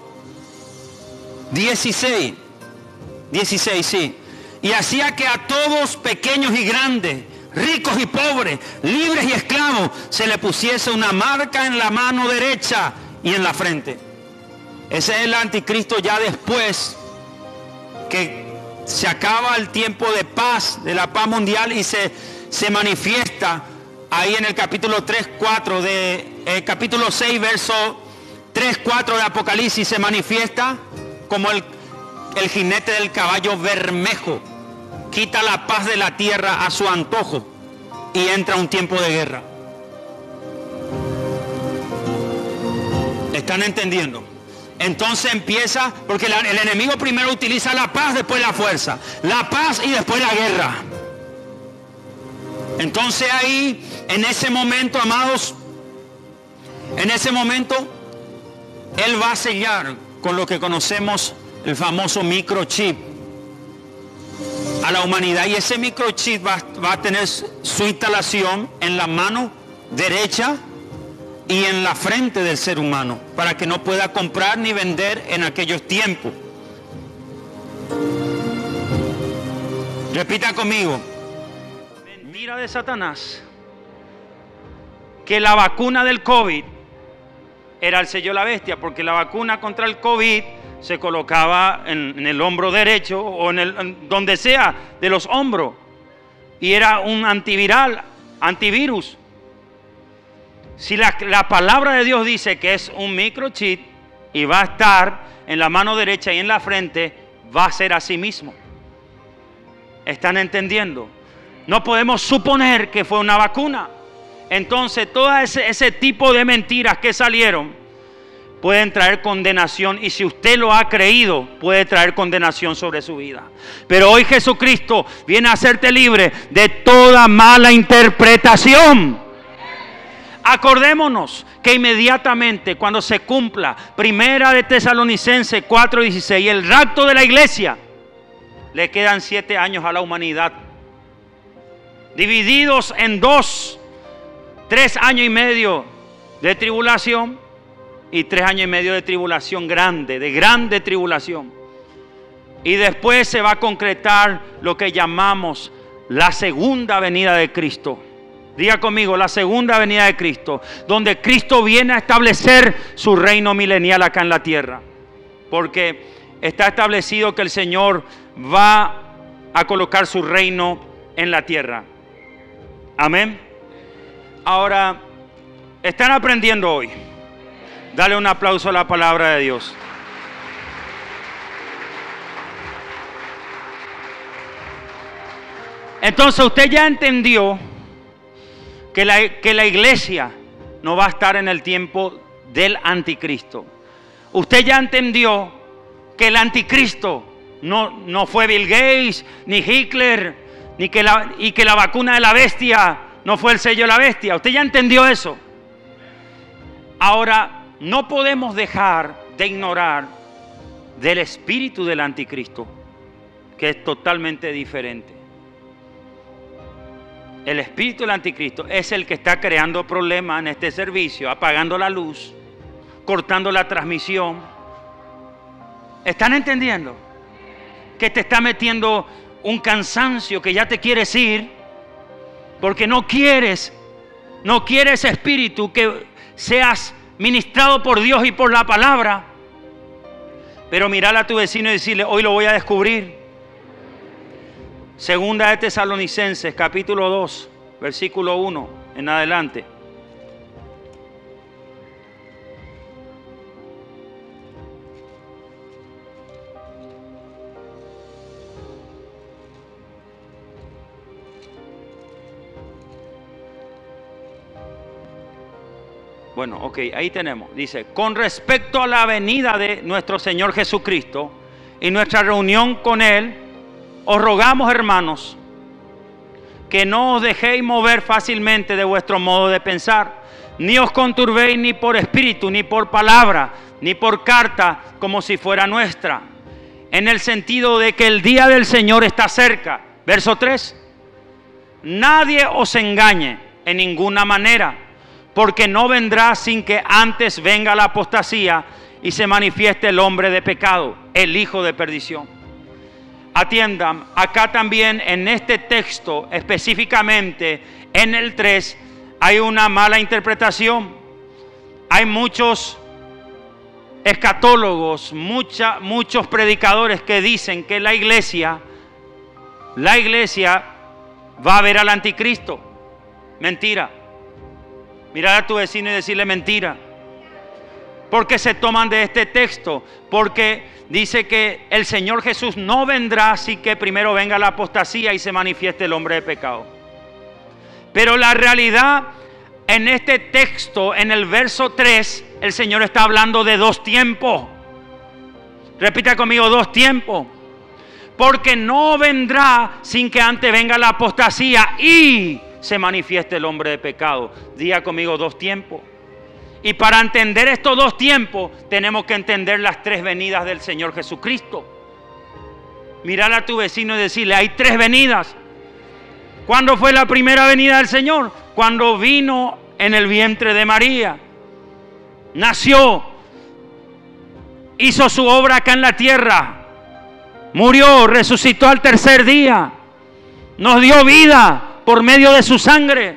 16. 16, sí. Y hacía que a todos, pequeños y grandes, ricos y pobres, libres y esclavos, se le pusiese una marca en la mano derecha y en la frente. Ese es el anticristo ya después que se acaba el tiempo de paz, de la paz mundial, y se manifiesta ahí en el capítulo 3, 4 de capítulo 6, verso 3, 4 de Apocalipsis. Se manifiesta como el jinete del caballo bermejo, quita la paz de la tierra a su antojo y entra un tiempo de guerra. ¿Están entendiendo? Entonces empieza, porque el enemigo primero utiliza la paz, después la fuerza, la paz y después la guerra. Entonces ahí, en ese momento, amados, en ese momento, Él va a sellar con lo que conocemos el famoso microchip a la humanidad, y ese microchip va a tener su instalación en la mano derecha y en la frente del ser humano, para que no pueda comprar ni vender en aquellos tiempos. Repita conmigo. Mentira de Satanás, que la vacuna del COVID era el sello de la bestia, porque la vacuna contra el COVID se colocaba en el hombro derecho o en donde sea de los hombros, y era un antiviral, antivirus. Si la palabra de Dios dice que es un microchip y va a estar en la mano derecha y en la frente, va a ser así mismo. ¿Están entendiendo? No podemos suponer que fue una vacuna. Entonces, todo ese tipo de mentiras que salieron pueden traer condenación, y si usted lo ha creído, puede traer condenación sobre su vida. Pero hoy Jesucristo viene a hacerte libre de toda mala interpretación. Acordémonos que inmediatamente cuando se cumpla Primera de Tesalonicenses 4:16, el rapto de la iglesia, le quedan 7 años a la humanidad, divididos en dos: 3 años y medio de tribulación y 3 años y medio de tribulación grande, de grande tribulación. Y después se va a concretar lo que llamamos la segunda venida de Cristo. Diga conmigo, la segunda venida de Cristo, donde Cristo viene a establecer su reino milenial acá en la tierra. Porque está establecido que el Señor va a colocar su reino en la tierra. Amén. Ahora, ¿están aprendiendo hoy? Dale un aplauso a la palabra de Dios. Entonces usted ya entendió que la iglesia no va a estar en el tiempo del anticristo. Usted ya entendió que el anticristo no fue Bill Gates, ni Hitler, y que la vacuna de la bestia no fue el sello de la bestia. Usted ya entendió eso. Ahora, no podemos dejar de ignorar del espíritu del anticristo, que es totalmente diferente. El espíritu del anticristo es el que está creando problemas en este servicio, apagando la luz, cortando la transmisión. ¿Están entendiendo? Que te está metiendo un cansancio, que ya te quieres ir, porque no quieres ese espíritu, que seas ministrado por Dios y por la palabra. Pero mirarle a tu vecino y decirle: hoy lo voy a descubrir. Segunda de Tesalonicenses, capítulo 2, versículo 1 en adelante. Bueno, ok, ahí tenemos. Dice: con respecto a la venida de nuestro Señor Jesucristo y nuestra reunión con Él, os rogamos, hermanos, que no os dejéis mover fácilmente de vuestro modo de pensar, ni os conturbéis ni por espíritu, ni por palabra, ni por carta, como si fuera nuestra, en el sentido de que el día del Señor está cerca. Verso 3: nadie os engañe en ninguna manera, porque no vendrá sin que antes venga la apostasía y se manifieste el hombre de pecado, el hijo de perdición. Atiendan, acá también en este texto, específicamente en el 3, hay una mala interpretación. Hay muchos escatólogos, muchos predicadores que dicen que la iglesia va a ver al anticristo. Mentira. Mirar a tu vecino y decirle: mentira. Porque se toman de este texto, porque dice que el Señor Jesús no vendrá así que primero venga la apostasía y se manifieste el hombre de pecado. Pero la realidad, en este texto, en el verso 3, el Señor está hablando de 2 tiempos. Repita conmigo: 2 tiempos. Porque no vendrá sin que antes venga la apostasía y se manifieste el hombre de pecado. Diga conmigo: 2 tiempos. Y para entender estos 2 tiempos, tenemos que entender las 3 venidas del Señor Jesucristo. Mirar a tu vecino y decirle: hay 3 venidas. ¿Cuándo fue la primera venida del Señor? Cuando vino en el vientre de María. Nació. Hizo su obra acá en la tierra. Murió, resucitó al 3er día. Nos dio vida por medio de su sangre.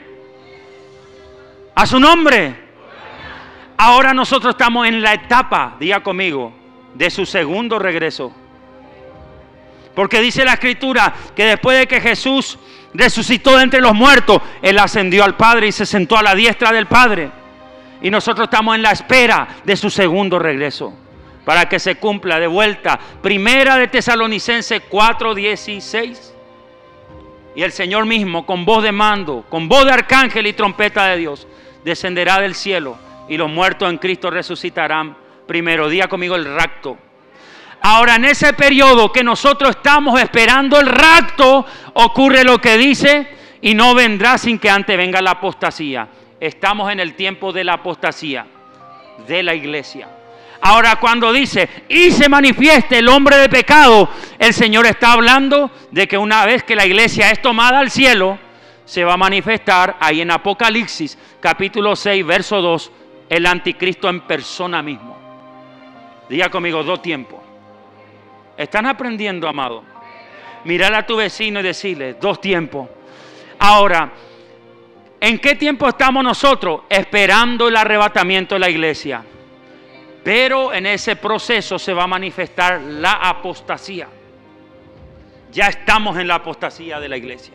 A su nombre. Ahora nosotros estamos en la etapa, diga conmigo, de su segundo regreso. Porque dice la Escritura que después de que Jesús resucitó de entre los muertos, Él ascendió al Padre y se sentó a la diestra del Padre. Y nosotros estamos en la espera de su segundo regreso, para que se cumpla de vuelta. Primera de Tesalonicenses 4:16. Y el Señor mismo, con voz de mando, con voz de arcángel y trompeta de Dios, descenderá del cielo y los muertos en Cristo resucitarán primero. Diga conmigo el rapto. Ahora, en ese periodo que nosotros estamos esperando el rapto, ocurre lo que dice, y no vendrá sin que antes venga la apostasía. Estamos en el tiempo de la apostasía de la iglesia. Ahora, cuando dice, y se manifieste el hombre de pecado, el Señor está hablando de que una vez que la iglesia es tomada al cielo, se va a manifestar ahí en Apocalipsis, capítulo 6, verso 2, el anticristo en persona mismo. Diga conmigo, 2 tiempos. ¿Están aprendiendo, amado? Mirar a tu vecino y decirle, 2 tiempos. Ahora, ¿en qué tiempo estamos nosotros? Esperando el arrebatamiento de la iglesia. Pero en ese proceso se va a manifestar la apostasía. Ya estamos en la apostasía de la iglesia.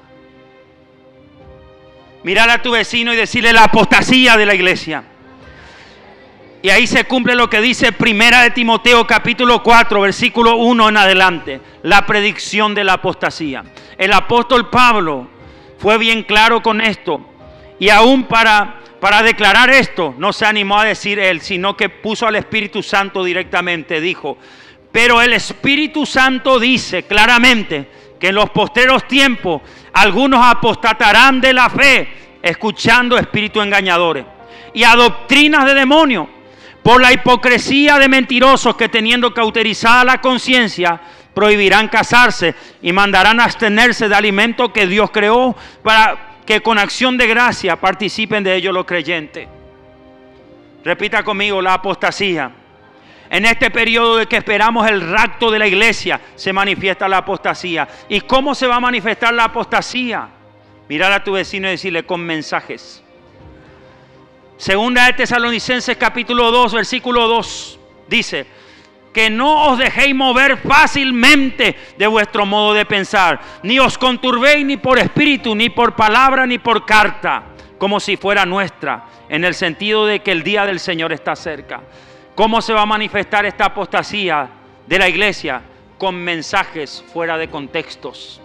Mirar a tu vecino y decirle la apostasía de la iglesia. Y ahí se cumple lo que dice Primera de Timoteo capítulo 4, versículo 1 en adelante. La predicción de la apostasía. El apóstol Pablo fue bien claro con esto. Y aún para declarar esto, no se animó a decir él, sino que puso al Espíritu Santo directamente. Dijo, pero el Espíritu Santo dice claramente que en los postreros tiempos algunos apostatarán de la fe, escuchando espíritus engañadores y a doctrinas de demonios, por la hipocresía de mentirosos que, teniendo cauterizada la conciencia, prohibirán casarse y mandarán abstenerse de alimentos que Dios creó, para que con acción de gracia participen de ellos los creyentes. Repita conmigo, la apostasía. En este periodo de que esperamos el rapto de la iglesia, se manifiesta la apostasía. ¿Y cómo se va a manifestar la apostasía? Mirar a tu vecino y decirle, con mensajes. Segunda de Tesalonicenses capítulo 2, versículo 2, dice, que no os dejéis mover fácilmente de vuestro modo de pensar, ni os conturbéis ni por espíritu, ni por palabra, ni por carta, como si fuera nuestra, en el sentido de que el día del Señor está cerca. ¿Cómo se va a manifestar esta apostasía de la iglesia? Con mensajes fuera de contextos.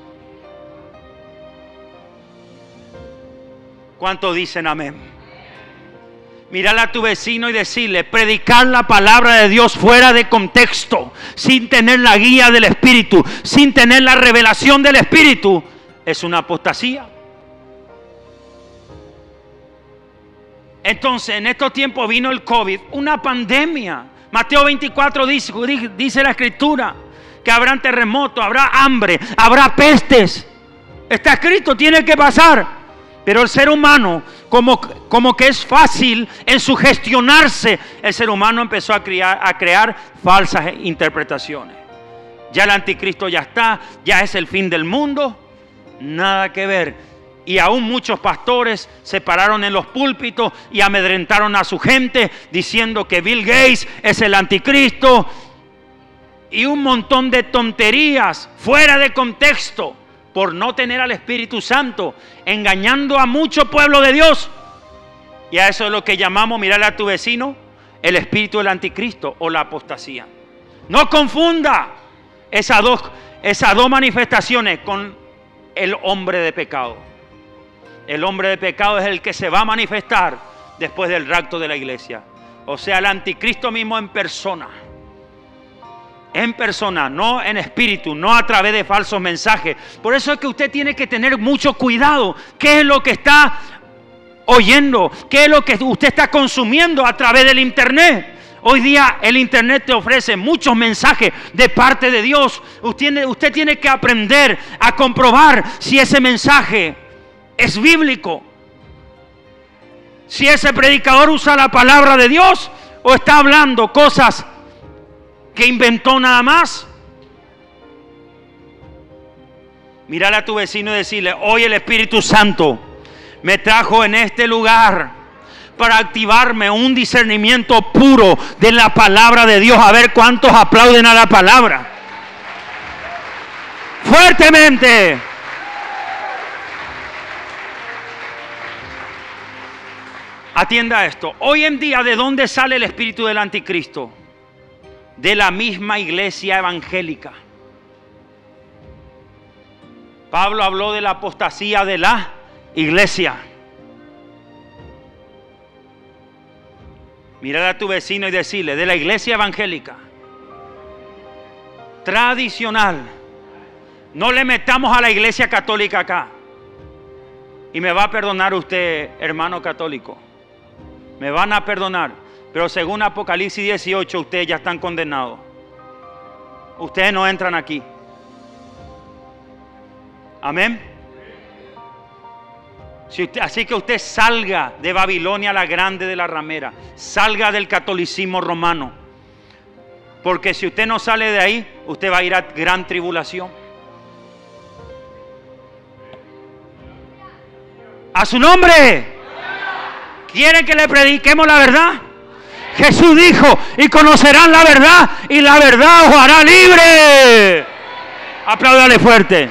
¿Cuántos dicen amén? Mirar a tu vecino y decirle, predicar la palabra de Dios fuera de contexto, sin tener la guía del Espíritu, sin tener la revelación del Espíritu, es una apostasía. Entonces, en estos tiempos vino el COVID, una pandemia. Mateo 24 dice la Escritura que habrá terremotos, habrá hambre, habrá pestes. Está escrito, tiene que pasar. Pero el ser humano, como que es fácil en sugestionarse, el ser humano empezó a crear falsas interpretaciones. Ya el anticristo ya está, ya es el fin del mundo, nada que ver. Y aún muchos pastores se pararon en los púlpitos y amedrentaron a su gente diciendo que Bill Gates es el anticristo. Y un montón de tonterías fuera de contexto, por no tener al Espíritu Santo, engañando a mucho pueblo de Dios. Y a eso es lo que llamamos, mirarle a tu vecino, el espíritu del anticristo o la apostasía. No confunda esas dos manifestaciones con el hombre de pecado. El hombre de pecado es el que se va a manifestar después del rapto de la iglesia. O sea, el anticristo mismo en persona. En persona, no en espíritu, no a través de falsos mensajes. Por eso es que usted tiene que tener mucho cuidado. ¿Qué es lo que está oyendo? ¿Qué es lo que usted está consumiendo a través del internet? Hoy día el internet te ofrece muchos mensajes de parte de Dios. Usted tiene que aprender a comprobar si ese mensaje es bíblico. Si ese predicador usa la palabra de Dios o está hablando cosas que inventó nada más. Mirar a tu vecino y decirle, hoy el Espíritu Santo me trajo en este lugar para activarme un discernimiento puro de la palabra de Dios. A ver cuántos aplauden a la palabra. Fuertemente. Atienda esto. Hoy en día, ¿de dónde sale el espíritu del anticristo? De la misma iglesia evangélica. Pablo habló de la apostasía de la iglesia. Mirar a tu vecino y decirle, de la iglesia evangélica, tradicional, no le metamos a la iglesia católica acá. Y me va a perdonar usted, hermano católico. Me van a perdonar. Pero según Apocalipsis 18, ustedes ya están condenados. Ustedes no entran aquí. Amén. Así que usted salga de Babilonia la grande de la ramera. Salga del catolicismo romano. Porque si usted no sale de ahí, usted va a ir a gran tribulación. A su nombre. ¿Quiere que le prediquemos la verdad? Jesús dijo, y conocerán la verdad, y la verdad os hará libre. Apláudale fuerte.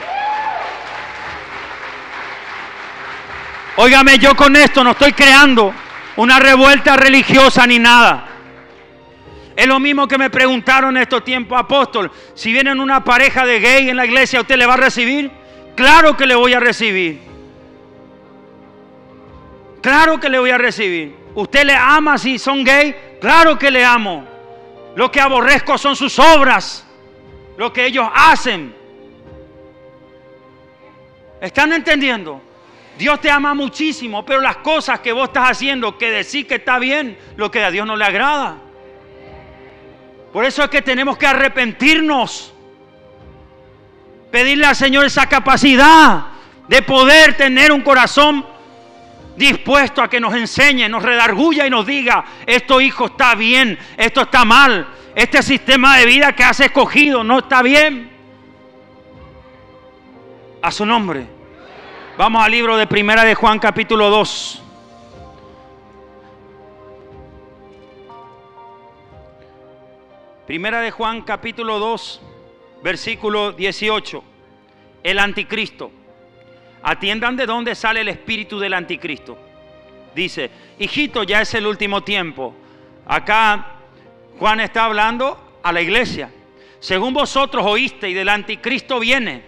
Óigame, yo con esto no estoy creando una revuelta religiosa ni nada. Es lo mismo que me preguntaron en estos tiempos, apóstol, si vienen una pareja de gay en la iglesia, ¿usted le va a recibir? Claro que le voy a recibir. Claro que le voy a recibir. ¿Usted le ama si son gay? Claro que le amo. Lo que aborrezco son sus obras, lo que ellos hacen. ¿Están entendiendo? Dios te ama muchísimo, pero las cosas que vos estás haciendo, que decís que está bien, lo que a Dios no le agrada. Por eso es que tenemos que arrepentirnos, pedirle al Señor esa capacidad de poder tener un corazón dispuesto a que nos enseñe, nos redarguya y nos diga, esto, hijo, está bien, esto está mal, este sistema de vida que has escogido no está bien. A su nombre. Vamos al libro de Primera de Juan, capítulo 2. Primera de Juan, capítulo 2, versículo 18. El anticristo. Atiendan de dónde sale el espíritu del anticristo. Dice, hijito, ya es el último tiempo. Acá Juan está hablando a la iglesia. Según vosotros oísteis, del anticristo viene.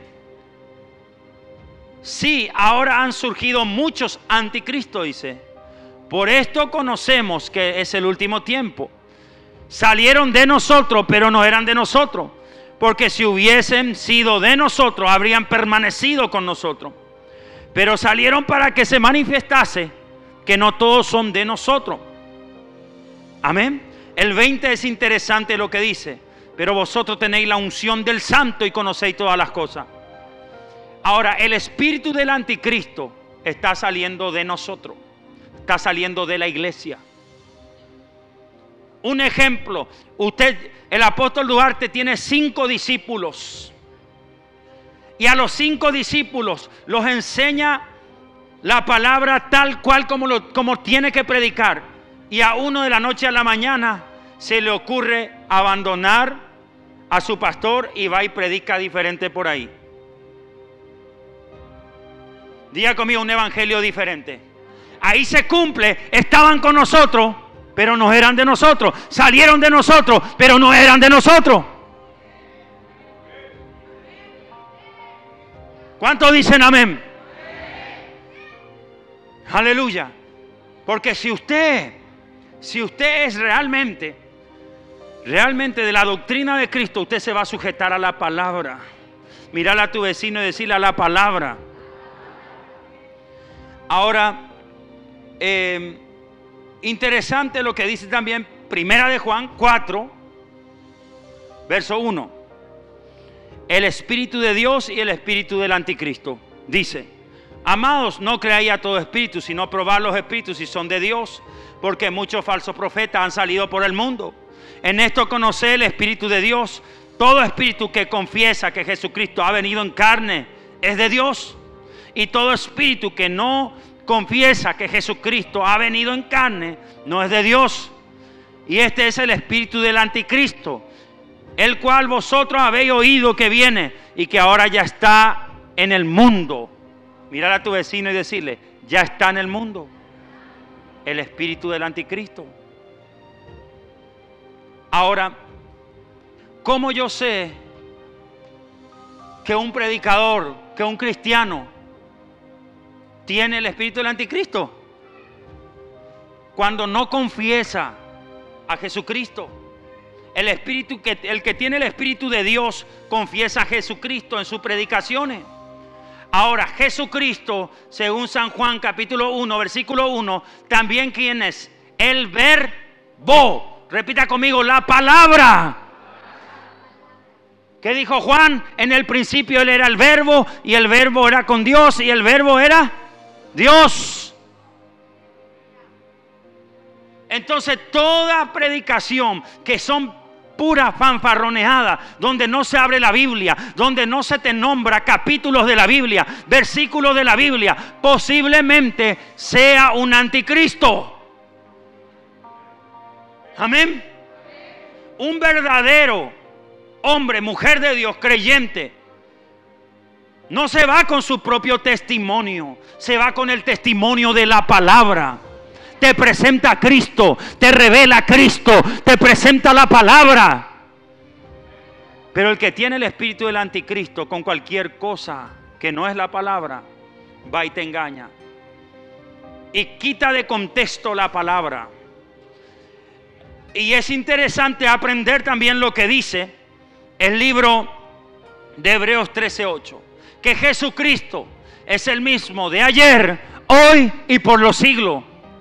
Sí, ahora han surgido muchos anticristos, dice. Por esto conocemos que es el último tiempo. Salieron de nosotros, pero no eran de nosotros. Porque si hubiesen sido de nosotros, habrían permanecido con nosotros. Pero salieron para que se manifestase que no todos son de nosotros. Amén. El 20 es interesante lo que dice. Pero vosotros tenéis la unción del Santo y conocéis todas las cosas. Ahora, el espíritu del anticristo está saliendo de nosotros. Está saliendo de la iglesia. Un ejemplo. El apóstol Duarte tiene 5 discípulos. Y a los 5 discípulos los enseña la palabra tal cual como tiene que predicar. Y a uno de la noche a la mañana se le ocurre abandonar a su pastor y va y predica diferente por ahí. Diga conmigo, un evangelio diferente. Ahí se cumple, estaban con nosotros, pero no eran de nosotros. Salieron de nosotros, pero no eran de nosotros. ¿Cuántos dicen amén? Aleluya. Porque si usted es realmente de la doctrina de Cristo, usted se va a sujetar a la palabra. Mirar a tu vecino y decirle a la palabra. Ahora, interesante lo que dice también Primera de Juan 4, verso 1. El espíritu de Dios y el espíritu del anticristo. Dice, amados, no creáis a todo espíritu, sino probad los espíritus si son de Dios, porque muchos falsos profetas han salido por el mundo. En esto conocé el espíritu de Dios. Todo espíritu que confiesa que Jesucristo ha venido en carne es de Dios. Y todo espíritu que no confiesa que Jesucristo ha venido en carne no es de Dios. Y este es el espíritu del anticristo, el cual vosotros habéis oído que viene y que ahora ya está en el mundo. Mirar a tu vecino y decirle, ya está en el mundo. El espíritu del anticristo. Ahora, ¿cómo yo sé que un predicador que un cristiano tiene el espíritu del anticristo? Cuando no confiesa a Jesucristo. El que tiene el espíritu de Dios confiesa a Jesucristo en sus predicaciones. Ahora, Jesucristo, según San Juan capítulo 1, versículo 1, también ¿quién es? El verbo. Repita conmigo, la palabra. ¿Qué dijo Juan? En el principio Él era el verbo, y el verbo era con Dios, y el verbo era Dios. Entonces toda predicación que son pura fanfarroneada, donde no se abre la Biblia, donde no se te nombra capítulos de la Biblia, versículos de la Biblia, posiblemente sea un anticristo. Amén. Un verdadero hombre, mujer de Dios, creyente, no se va con su propio testimonio, se va con el testimonio de la palabra. Te presenta a Cristo, te revela a Cristo, te presenta la palabra. Pero el que tiene el espíritu del anticristo, con cualquier cosa que no es la palabra, va y te engaña y quita de contexto la palabra. Y es interesante aprender también lo que dice el libro de Hebreos 13:8, que Jesucristo es el mismo de ayer, hoy y por los siglos.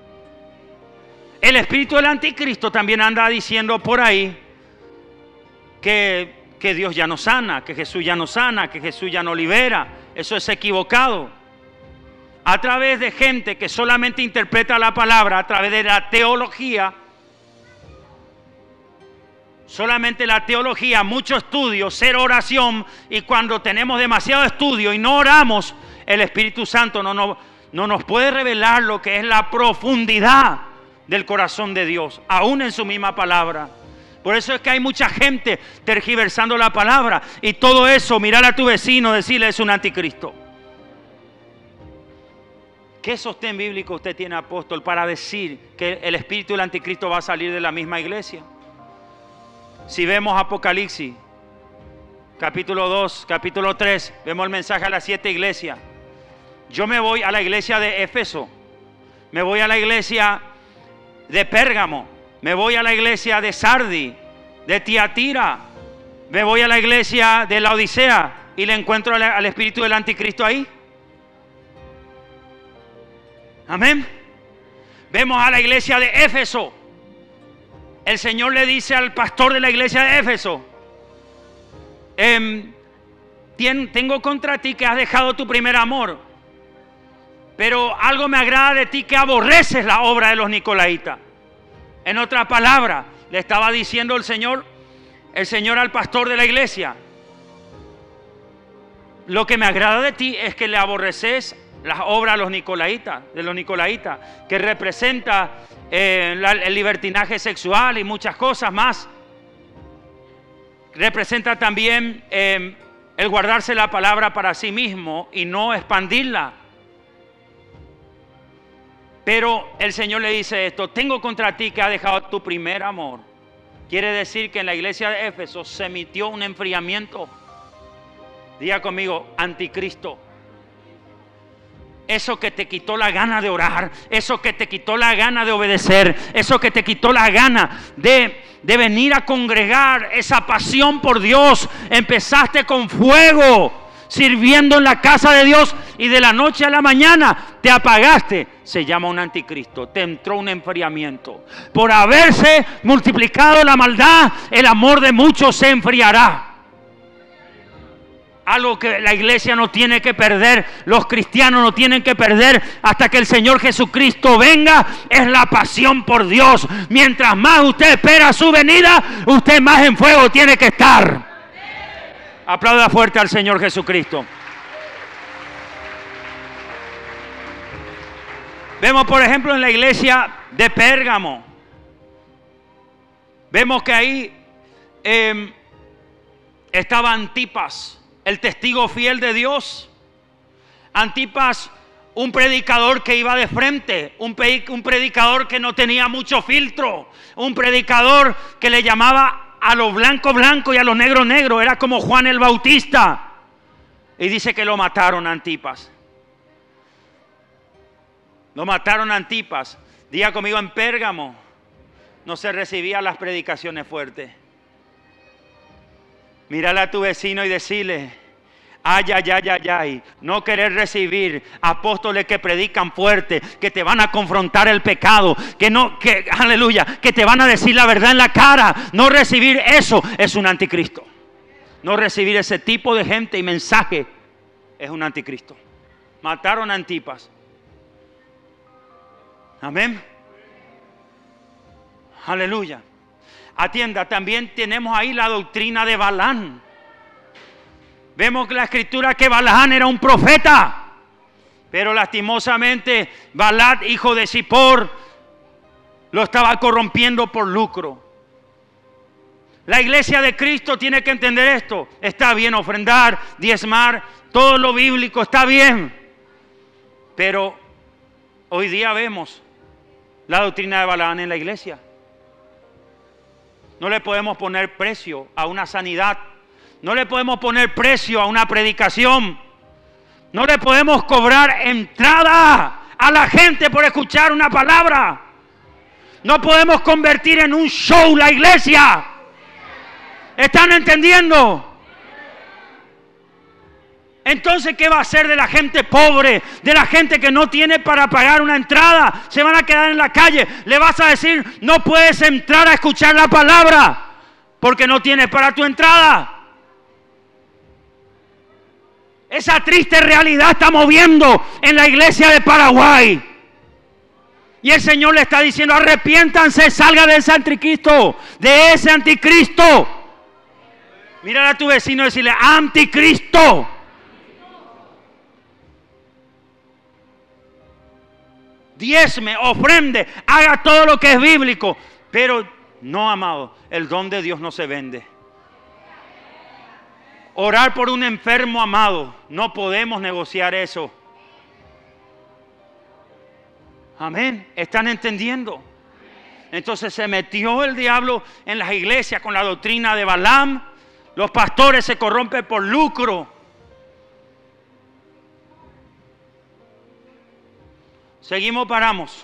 El espíritu del anticristo también anda diciendo por ahí que Dios ya no sana, que Jesús ya no sana, que Jesús ya no libera. Eso es equivocado. A través de gente que solamente interpreta la palabra, a través de la teología, solamente la teología, mucho estudio, cero oración, y cuando tenemos demasiado estudio y no oramos, el Espíritu Santo no nos puede revelar lo que es la profundidad del corazón de Dios, aún en su misma palabra. Por eso es que hay mucha gente tergiversando la palabra, y todo eso, mirar a tu vecino, decirle es un anticristo. ¿Qué sostén bíblico usted tiene, apóstol, para decir que el espíritu del anticristo va a salir de la misma iglesia? Si vemos Apocalipsis capítulo 2, capítulo 3, vemos el mensaje a las 7 iglesias. Yo me voy a la iglesia de Éfeso, me voy a la iglesia de Pérgamo, me voy a la iglesia de Sardi, de Tiatira, me voy a la iglesia de la Odisea y le encuentro al espíritu del anticristo ahí. Amén. Vemos a la iglesia de Éfeso. El Señor le dice al pastor de la iglesia de Éfeso: tengo contra ti que has dejado tu primer amor, pero algo me agrada de ti, que aborreces la obra de los nicolaitas. En otras palabras, le estaba diciendo el Señor al pastor de la iglesia: lo que me agrada de ti es que le aborreces las obras de los nicolaitas, que representa el libertinaje sexual y muchas cosas más. Representa también el guardarse la palabra para sí mismo y no expandirla. Pero el Señor le dice esto: tengo contra ti que has dejado tu primer amor. Quiere decir que en la iglesia de Éfeso se emitió un enfriamiento. Diga conmigo, anticristo. Eso que te quitó la gana de orar, eso que te quitó la gana de obedecer, eso que te quitó la gana de venir a congregar, esa pasión por Dios. Empezaste con fuego, sirviendo en la casa de Dios, y de la noche a la mañana te apagaste. Se llama un anticristo. Te entró un enfriamiento. Por haberse multiplicado la maldad, el amor de muchos se enfriará. Algo que la iglesia no tiene que perder, los cristianos no tienen que perder hasta que el Señor Jesucristo venga, es la pasión por Dios. Mientras más usted espera su venida, usted más en fuego tiene que estar. Aplauda fuerte al Señor Jesucristo. Vemos, por ejemplo, en la iglesia de Pérgamo, vemos que ahí estaba Antipas, el testigo fiel de Dios. Antipas, un predicador que iba de frente, un predicador que no tenía mucho filtro, un predicador que le llamaba a lo blanco blanco y a lo negro negro. Era como Juan el Bautista. Y dice que lo mataron a Antipas. Lo mataron a Antipas. Diga conmigo, en Pérgamo no se recibían las predicaciones fuertes. Mírale a tu vecino y decirle: ay, ay, ay, ay, ay, no querer recibir apóstoles que predican fuerte, que te van a confrontar el pecado, aleluya, que te van a decir la verdad en la cara. No recibir eso es un anticristo. No recibir ese tipo de gente y mensaje es un anticristo. Mataron a Antipas. Amén. Aleluya. Atienda, también tenemos ahí la doctrina de Balaam. Vemos que la escritura que Balaam era un profeta, pero lastimosamente Balaam, hijo de Zippor, lo estaba corrompiendo por lucro. La iglesia de Cristo tiene que entender esto. Está bien ofrendar, diezmar, todo lo bíblico está bien, pero hoy día vemos la doctrina de Balaam en la iglesia. No le podemos poner precio a una sanidad. No le podemos poner precio a una predicación. No le podemos cobrar entrada a la gente por escuchar una palabra. No podemos convertir en un show la iglesia. ¿Están entendiendo? Entonces, ¿qué va a hacer de la gente pobre? De la gente que no tiene para pagar una entrada. Se van a quedar en la calle. Le vas a decir: no puedes entrar a escuchar la palabra porque no tienes para tu entrada. Esa triste realidad está moviendo en la iglesia de Paraguay. Y el Señor le está diciendo: arrepiéntanse, salga de ese anticristo. De ese anticristo. Mira a tu vecino y decirle: anticristo. Diezme, ofrende, haga todo lo que es bíblico. Pero no, amado, el don de Dios no se vende. Orar por un enfermo, amado, no podemos negociar eso. Amén. ¿Están entendiendo? Entonces se metió el diablo en las iglesias con la doctrina de Balaam. Los pastores se corrompen por lucro. Seguimos, paramos.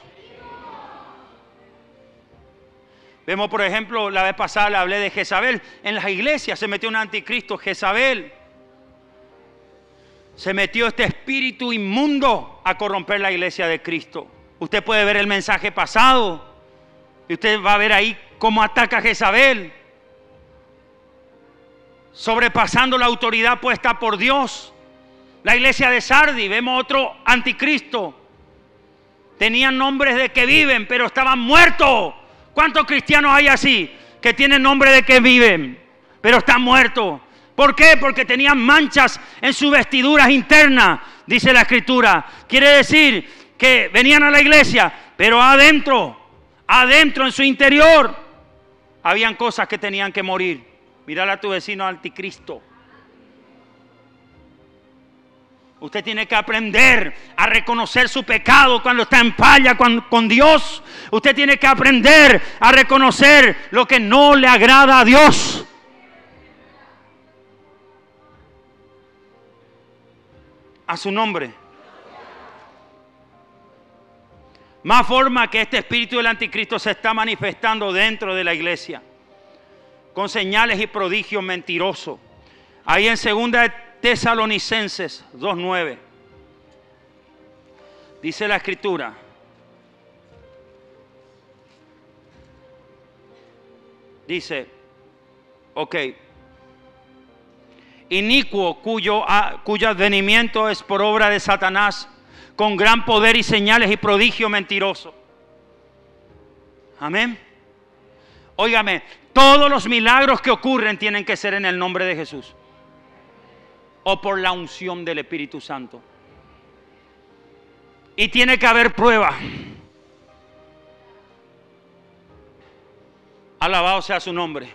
Vemos, por ejemplo, la vez pasada le hablé de Jezabel. En las iglesias se metió un anticristo, Jezabel. Se metió este espíritu inmundo a corromper la iglesia de Cristo. Usted puede ver el mensaje pasado y usted va a ver ahí cómo ataca a Jezabel, sobrepasando la autoridad puesta por Dios. La iglesia de Sardis, vemos otro anticristo. Tenían nombres de que viven, pero estaban muertos. ¿Cuántos cristianos hay así? Que tienen nombre de que viven, pero están muertos. ¿Por qué? Porque tenían manchas en sus vestiduras internas, dice la escritura. Quiere decir que venían a la iglesia, pero adentro en su interior, habían cosas que tenían que morir. Mírale a tu vecino, anticristo. Usted tiene que aprender a reconocer su pecado cuando está en falla con Dios. Usted tiene que aprender a reconocer lo que no le agrada a Dios. A su nombre. Más forma que este espíritu del anticristo se está manifestando dentro de la iglesia, con señales y prodigios mentirosos. Ahí en 2 Tesalonicenses 2:9 dice la escritura: dice, inicuo cuyo advenimiento es por obra de Satanás, con gran poder y señales y prodigios mentirosos. Amén. Óigame, todos los milagros que ocurren tienen que ser en el nombre de Jesús o por la unción del Espíritu Santo. Y tiene que haber prueba. Alabado sea su nombre.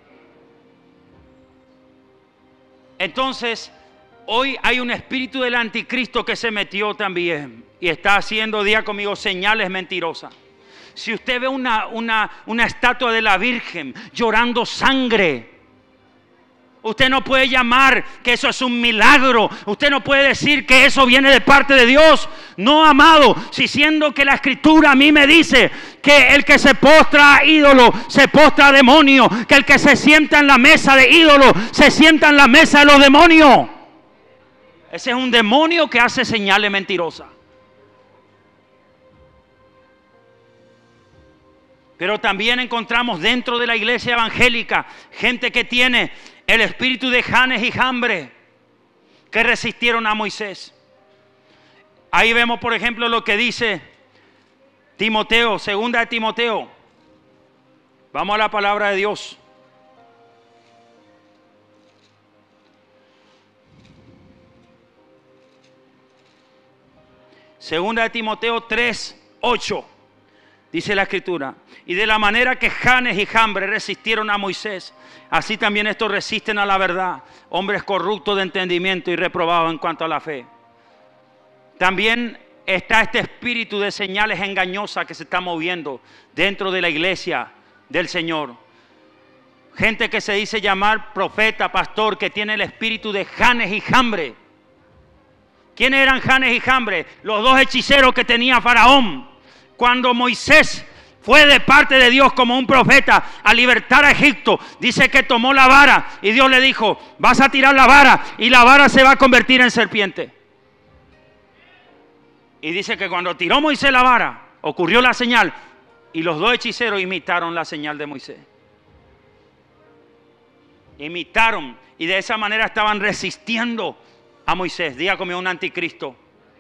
Entonces, hoy hay un espíritu del anticristo que se metió también y está haciendo, diga conmigo, señales mentirosas. Si usted ve una estatua de la Virgen llorando sangre, Usted no puede llamar que eso es un milagro. Usted no puede decir que eso viene de parte de Dios. No, amado, si siendo que la Escritura a mí me dice que el que se postra a ídolo, se postra a demonio. Que el que se sienta en la mesa de ídolo, se sienta en la mesa de los demonios. Ese es un demonio que hace señales mentirosas. Pero también encontramos dentro de la iglesia evangélica gente que tiene el espíritu de Janes y Jambres, que resistieron a Moisés. Ahí vemos, por ejemplo, lo que dice Timoteo, segunda de Timoteo. Vamos a la palabra de Dios. Segunda de Timoteo 3:8. Dice la Escritura: y de la manera que Janes y Jambres resistieron a Moisés, así también estos resisten a la verdad, hombres corruptos de entendimiento y reprobados en cuanto a la fe. También está este espíritu de señales engañosas que se está moviendo dentro de la iglesia del Señor. Gente que se dice llamar profeta, pastor, que tiene el espíritu de Janes y Jambres. ¿Quiénes eran Janes y Jambres? Los dos hechiceros que tenía Faraón. Cuando Moisés fue de parte de Dios como un profeta a libertar a Egipto, dice que tomó la vara y Dios le dijo: vas a tirar la vara y la vara se va a convertir en serpiente. Y dice que cuando tiró Moisés la vara, ocurrió la señal y los dos hechiceros imitaron la señal de Moisés. Imitaron y de esa manera estaban resistiendo a Moisés. Diga conmigo: un anticristo.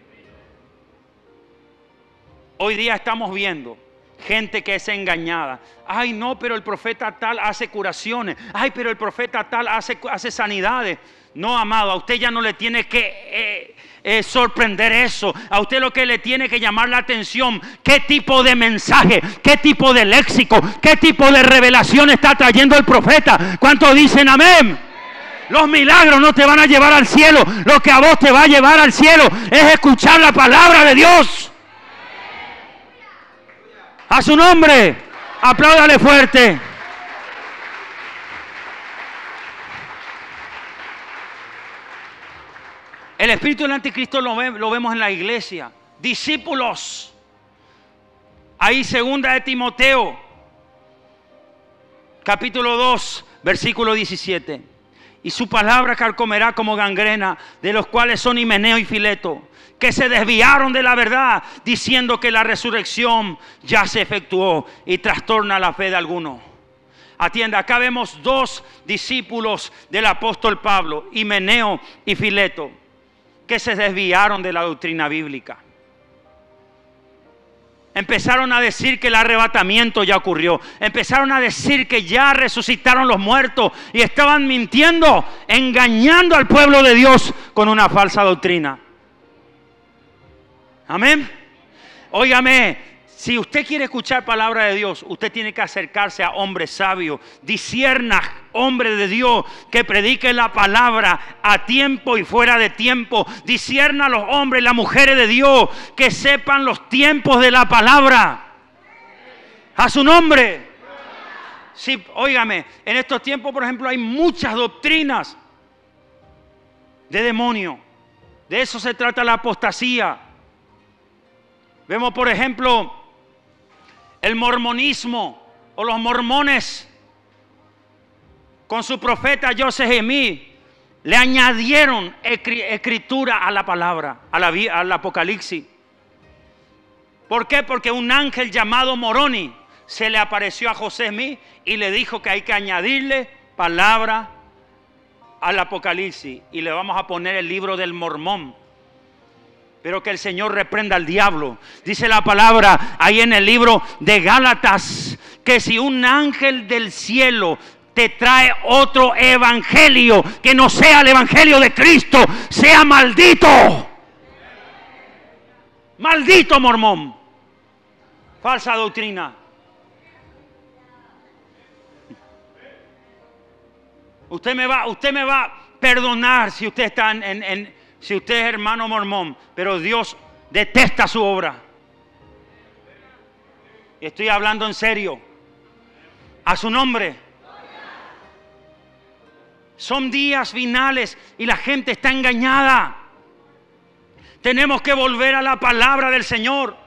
Hoy día estamos viendo gente que es engañada. Ay, no, pero el profeta tal hace curaciones. Ay, pero el profeta tal hace sanidades. No, amado, a usted ya no le tiene que sorprender eso. A usted lo que le tiene que llamar la atención: qué tipo de mensaje, qué tipo de léxico, qué tipo de revelación está trayendo el profeta. ¿Cuántos dicen amén? Los milagros no te van a llevar al cielo. Lo que a vos te va a llevar al cielo es escuchar la palabra de Dios. A su nombre, apláudale fuerte. El espíritu del anticristo lo vemos en la iglesia. Discípulos. Ahí segunda de Timoteo, capítulo 2, versículo 17. Y su palabra carcomerá como gangrena, de los cuales son Himeneo y Fileto, que se desviaron de la verdad, diciendo que la resurrección ya se efectuó, y trastorna la fe de algunos. Atienda, acá vemos dos discípulos del apóstol Pablo, Himeneo y Fileto, que se desviaron de la doctrina bíblica. Empezaron a decir que el arrebatamiento ya ocurrió. Empezaron a decir que ya resucitaron los muertos, y estaban mintiendo, engañando al pueblo de Dios con una falsa doctrina. Amén. Óigame, si usted quiere escuchar palabra de Dios, usted tiene que acercarse a hombres sabios. Discierna, hombre de Dios, que predique la palabra a tiempo y fuera de tiempo. Discierna a los hombres y las mujeres de Dios, que sepan los tiempos de la palabra. A su nombre. Sí, óigame, en estos tiempos, por ejemplo, hay muchas doctrinas de demonio. De eso se trata la apostasía. Vemos, por ejemplo, el mormonismo o los mormones con su profeta Joseph Smith. Le añadieron escritura a la palabra, al Apocalipsis. ¿Por qué? Porque un ángel llamado Moroni se le apareció a José Smith y le dijo que hay que añadirle palabra al Apocalipsis. Y le vamos a poner el libro del Mormón. Pero que el Señor reprenda al diablo. Dice la palabra ahí en el libro de Gálatas, que si un ángel del cielo te trae otro evangelio que no sea el evangelio de Cristo, sea maldito. Maldito mormón. Falsa doctrina. Usted me va a perdonar si usted está si usted es hermano mormón, pero Dios detesta su obra. Y estoy hablando en serio. A su nombre. Son días finales y la gente está engañada. Tenemos que volver a la palabra del Señor.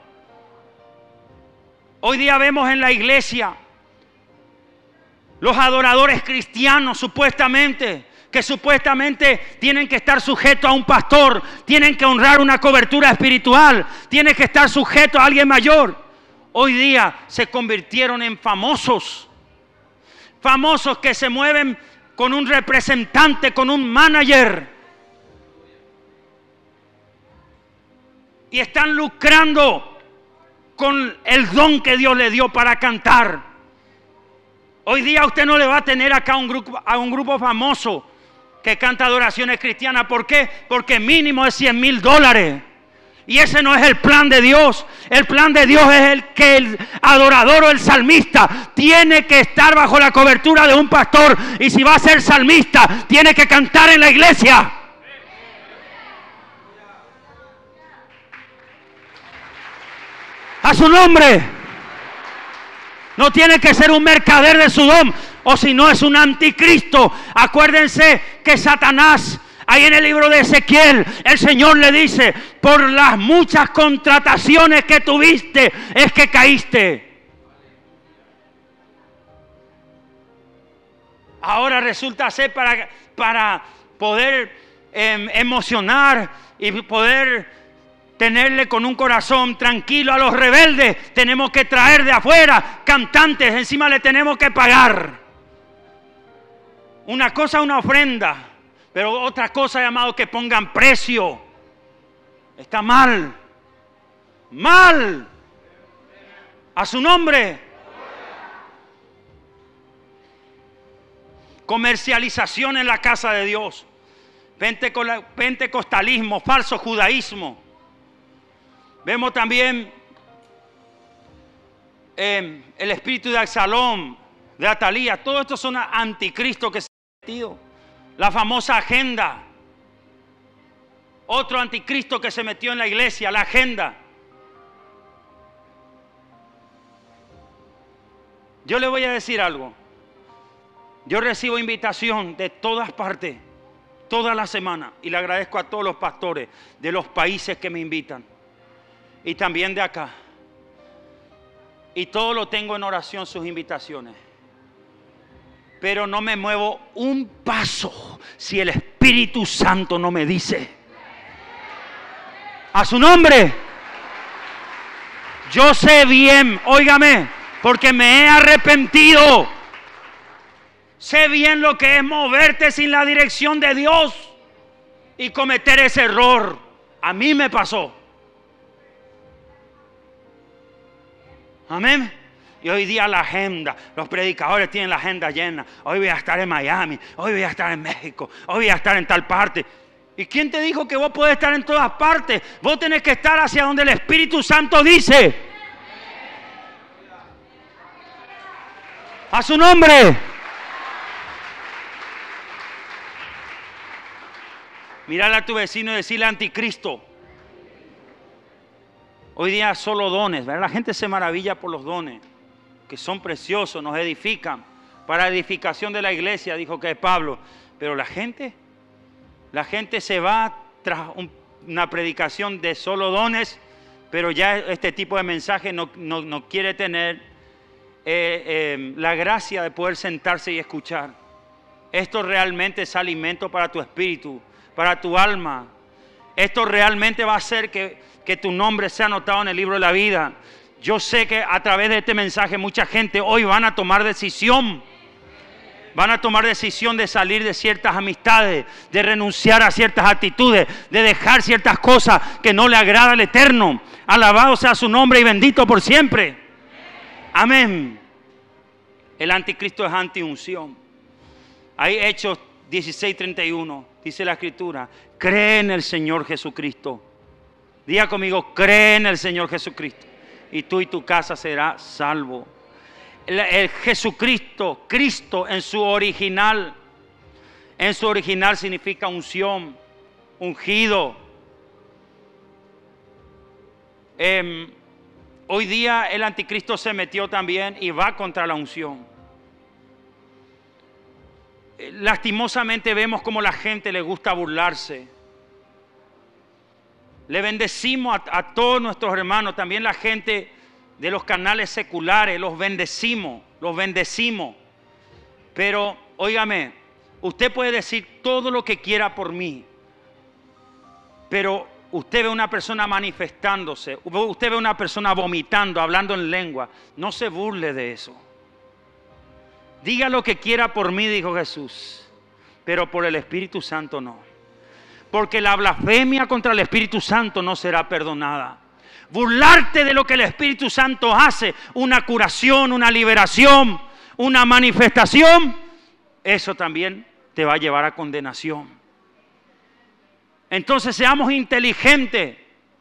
Hoy día vemos en la iglesia los adoradores cristianos que supuestamente tienen que estar sujetos a un pastor, tienen que honrar una cobertura espiritual, tienen que estar sujetos a alguien mayor. Hoy día se convirtieron en famosos que se mueven con un representante, con un manager, y están lucrando con el don que Dios le dio para cantar. Hoy día usted no le va a tener acá a un grupo famoso que canta adoraciones cristianas. ¿Por qué? Porque mínimo es $100,000. Y ese no es el plan de Dios. El plan de Dios es el que el adorador o el salmista tiene que estar bajo la cobertura de un pastor. Y si va a ser salmista, tiene que cantar en la iglesia. A su nombre. No tiene que ser un mercader de su don, o si no es un anticristo. Acuérdense que Satanás, ahí en el libro de Ezequiel, el Señor le dice: por las muchas contrataciones que tuviste es que caíste. Ahora resulta ser para poder emocionar y poder tenerle con un corazón tranquilo a los rebeldes, tenemos que traer de afuera cantantes, encima le tenemos que pagar. Una cosa es una ofrenda, pero otra cosa, llamado, que pongan precio. Está mal. Mal. A su nombre. Comercialización en la casa de Dios. Pentecostalismo, falso judaísmo. Vemos también el espíritu de Absalón, de Atalía. Todo esto son anticristos que se han metido. La famosa agenda. Otro anticristo que se metió en la iglesia, la agenda. Yo le voy a decir algo. Yo recibo invitación de todas partes, toda la semana. Y le agradezco a todos los pastores de los países que me invitan. Y también de acá. Y todo lo tengo en oración, sus invitaciones. Pero no me muevo un paso si el Espíritu Santo no me dice. A su nombre. Yo sé bien, óigame, porque me he arrepentido. Sé bien lo que es moverte sin la dirección de Dios y cometer ese error. A mí me pasó. Amén. Y hoy día la agenda, los predicadores tienen la agenda llena. Hoy voy a estar en Miami, hoy voy a estar en México, hoy voy a estar en tal parte. ¿Y quién te dijo que vos podés estar en todas partes? Vos tenés que estar hacia donde el Espíritu Santo dice. A su nombre. Mírale a tu vecino y decirle: anticristo. Hoy día solo dones, ¿verdad? La gente se maravilla por los dones, que son preciosos, nos edifican. Para edificación de la iglesia, dijo que es Pablo. Pero la gente se va tras una predicación de solo dones, pero ya este tipo de mensaje no quiere tener la gracia de poder sentarse y escuchar. Esto realmente es alimento para tu espíritu, para tu alma. Esto realmente va a hacer que tu nombre sea anotado en el libro de la vida. Yo sé que a través de este mensaje mucha gente hoy van a tomar decisión. Van a tomar decisión de salir de ciertas amistades, de renunciar a ciertas actitudes, de dejar ciertas cosas que no le agrada al Eterno. Alabado sea su nombre y bendito por siempre. Amén. El anticristo es antiunción. Hay Hechos 16:31, dice la Escritura: cree en el Señor Jesucristo. Diga conmigo: cree en el Señor Jesucristo, y tú y tu casa serás salvo. El Jesucristo, Cristo en su original significa unción, ungido. Hoy día el anticristo se metió también y va contra la unción. lastimosamente vemos como la gente le gusta burlarse. Le bendecimos a todos nuestros hermanos, también la gente de los canales seculares, los bendecimos. Pero, óigame, usted puede decir todo lo que quiera por mí, pero usted ve una persona manifestándose, usted ve una persona vomitando, hablando en lengua, no se burle de eso. Diga lo que quiera por mí, dijo Jesús, pero por el Espíritu Santo no. Porque la blasfemia contra el Espíritu Santo no será perdonada. Burlarte de lo que el Espíritu Santo hace, una curación, una liberación, una manifestación, eso también te va a llevar a condenación. Entonces seamos inteligentes,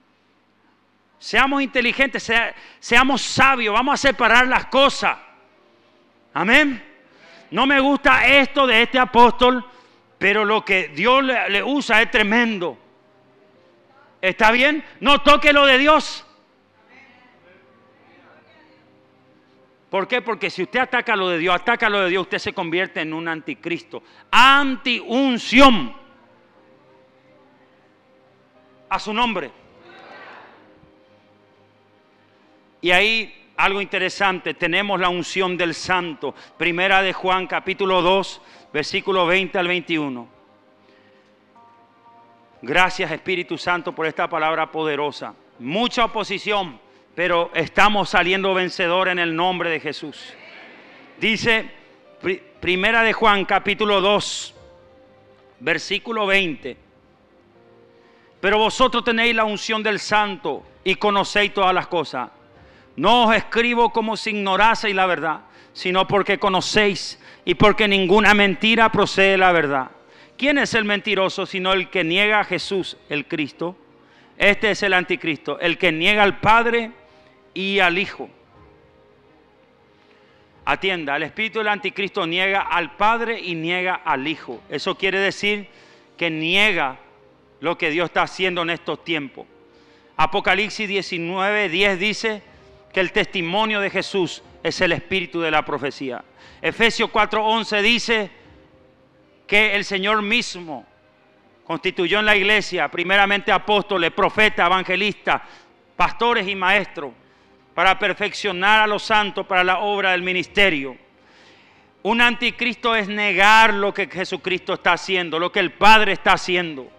seamos sabios, vamos a separar las cosas. Amén. No me gusta esto de este apóstol, pero lo que Dios le usa es tremendo. ¿Está bien? No toque lo de Dios. ¿Por qué? Porque si usted ataca lo de Dios, usted se convierte en un anticristo. Antiunción. A su nombre. Y ahí algo interesante, tenemos la unción del santo. Primera de Juan capítulo 2, versículo 20 al 21. Gracias Espíritu Santo por esta palabra poderosa. Mucha oposición, pero estamos saliendo vencedores en el nombre de Jesús. Dice Primera de Juan capítulo 2, versículo 20. Pero vosotros tenéis la unción del santo y conocéis todas las cosas. No os escribo como si ignoraseis la verdad, sino porque conocéis y porque ninguna mentira procede de la verdad. ¿Quién es el mentiroso sino el que niega a Jesús, el Cristo? Este es el anticristo, el que niega al Padre y al Hijo. Atienda, el espíritu del anticristo niega al Padre y niega al Hijo. Eso quiere decir que niega lo que Dios está haciendo en estos tiempos. Apocalipsis 19:10 dice que el testimonio de Jesús es el espíritu de la profecía. Efesios 4:11 dice que el Señor mismo constituyó en la iglesia primeramente apóstoles, profetas, evangelistas, pastores y maestros para perfeccionar a los santos para la obra del ministerio. Un anticristo es negar lo que Jesucristo está haciendo, lo que el Padre está haciendo.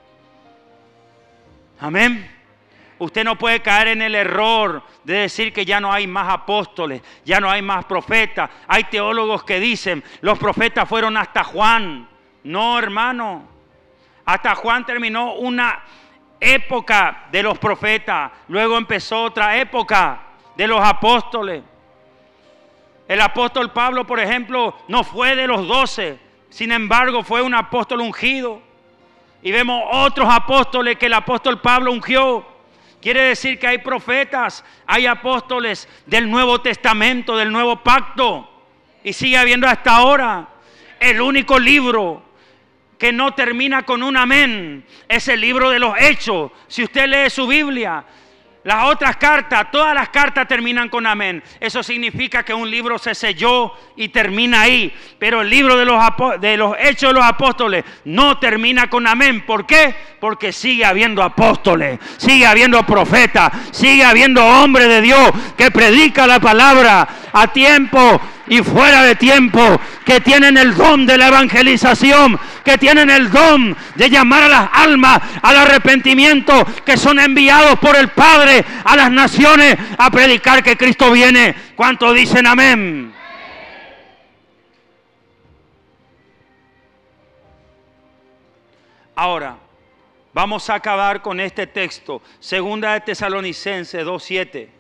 Amén. Usted no puede caer en el error de decir que ya no hay más apóstoles, ya no hay más profetas. Hay teólogos que dicen, los profetas fueron hasta Juan. No, hermano. Hasta Juan terminó una época de los profetas. Luego empezó otra época de los apóstoles. El apóstol Pablo, por ejemplo, no fue de los 12. Sin embargo, fue un apóstol ungido. Y vemos otros apóstoles que el apóstol Pablo ungió. Quiere decir que hay profetas, hay apóstoles del Nuevo Testamento, del Nuevo Pacto. Y sigue habiendo hasta ahora. El único libro que no termina con un amén es el libro de los Hechos. Si usted lee su Biblia, las otras cartas, todas las cartas terminan con amén. Eso significa que un libro se selló y termina ahí. Pero el libro de los Hechos de los Apóstoles no termina con amén. ¿Por qué? Porque sigue habiendo apóstoles, sigue habiendo profetas, sigue habiendo hombres de Dios que predica la palabra a tiempo y fuera de tiempo, que tienen el don de la evangelización, que tienen el don de llamar a las almas al arrepentimiento, que son enviados por el Padre a las naciones a predicar que Cristo viene. ¿Cuántos dicen amén? Ahora, vamos a acabar con este texto, Segunda de Tesalonicenses 2:7.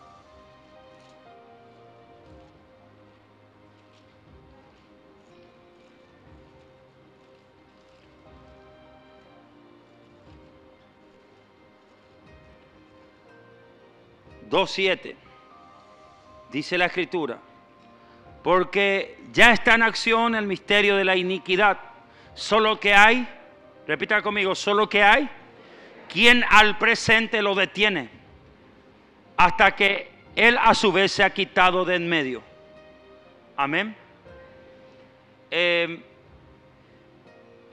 Dice la Escritura, porque ya está en acción el misterio de la iniquidad, solo que hay, repita conmigo, solo que hay quien al presente lo detiene, hasta que él a su vez se ha quitado de en medio. Amén.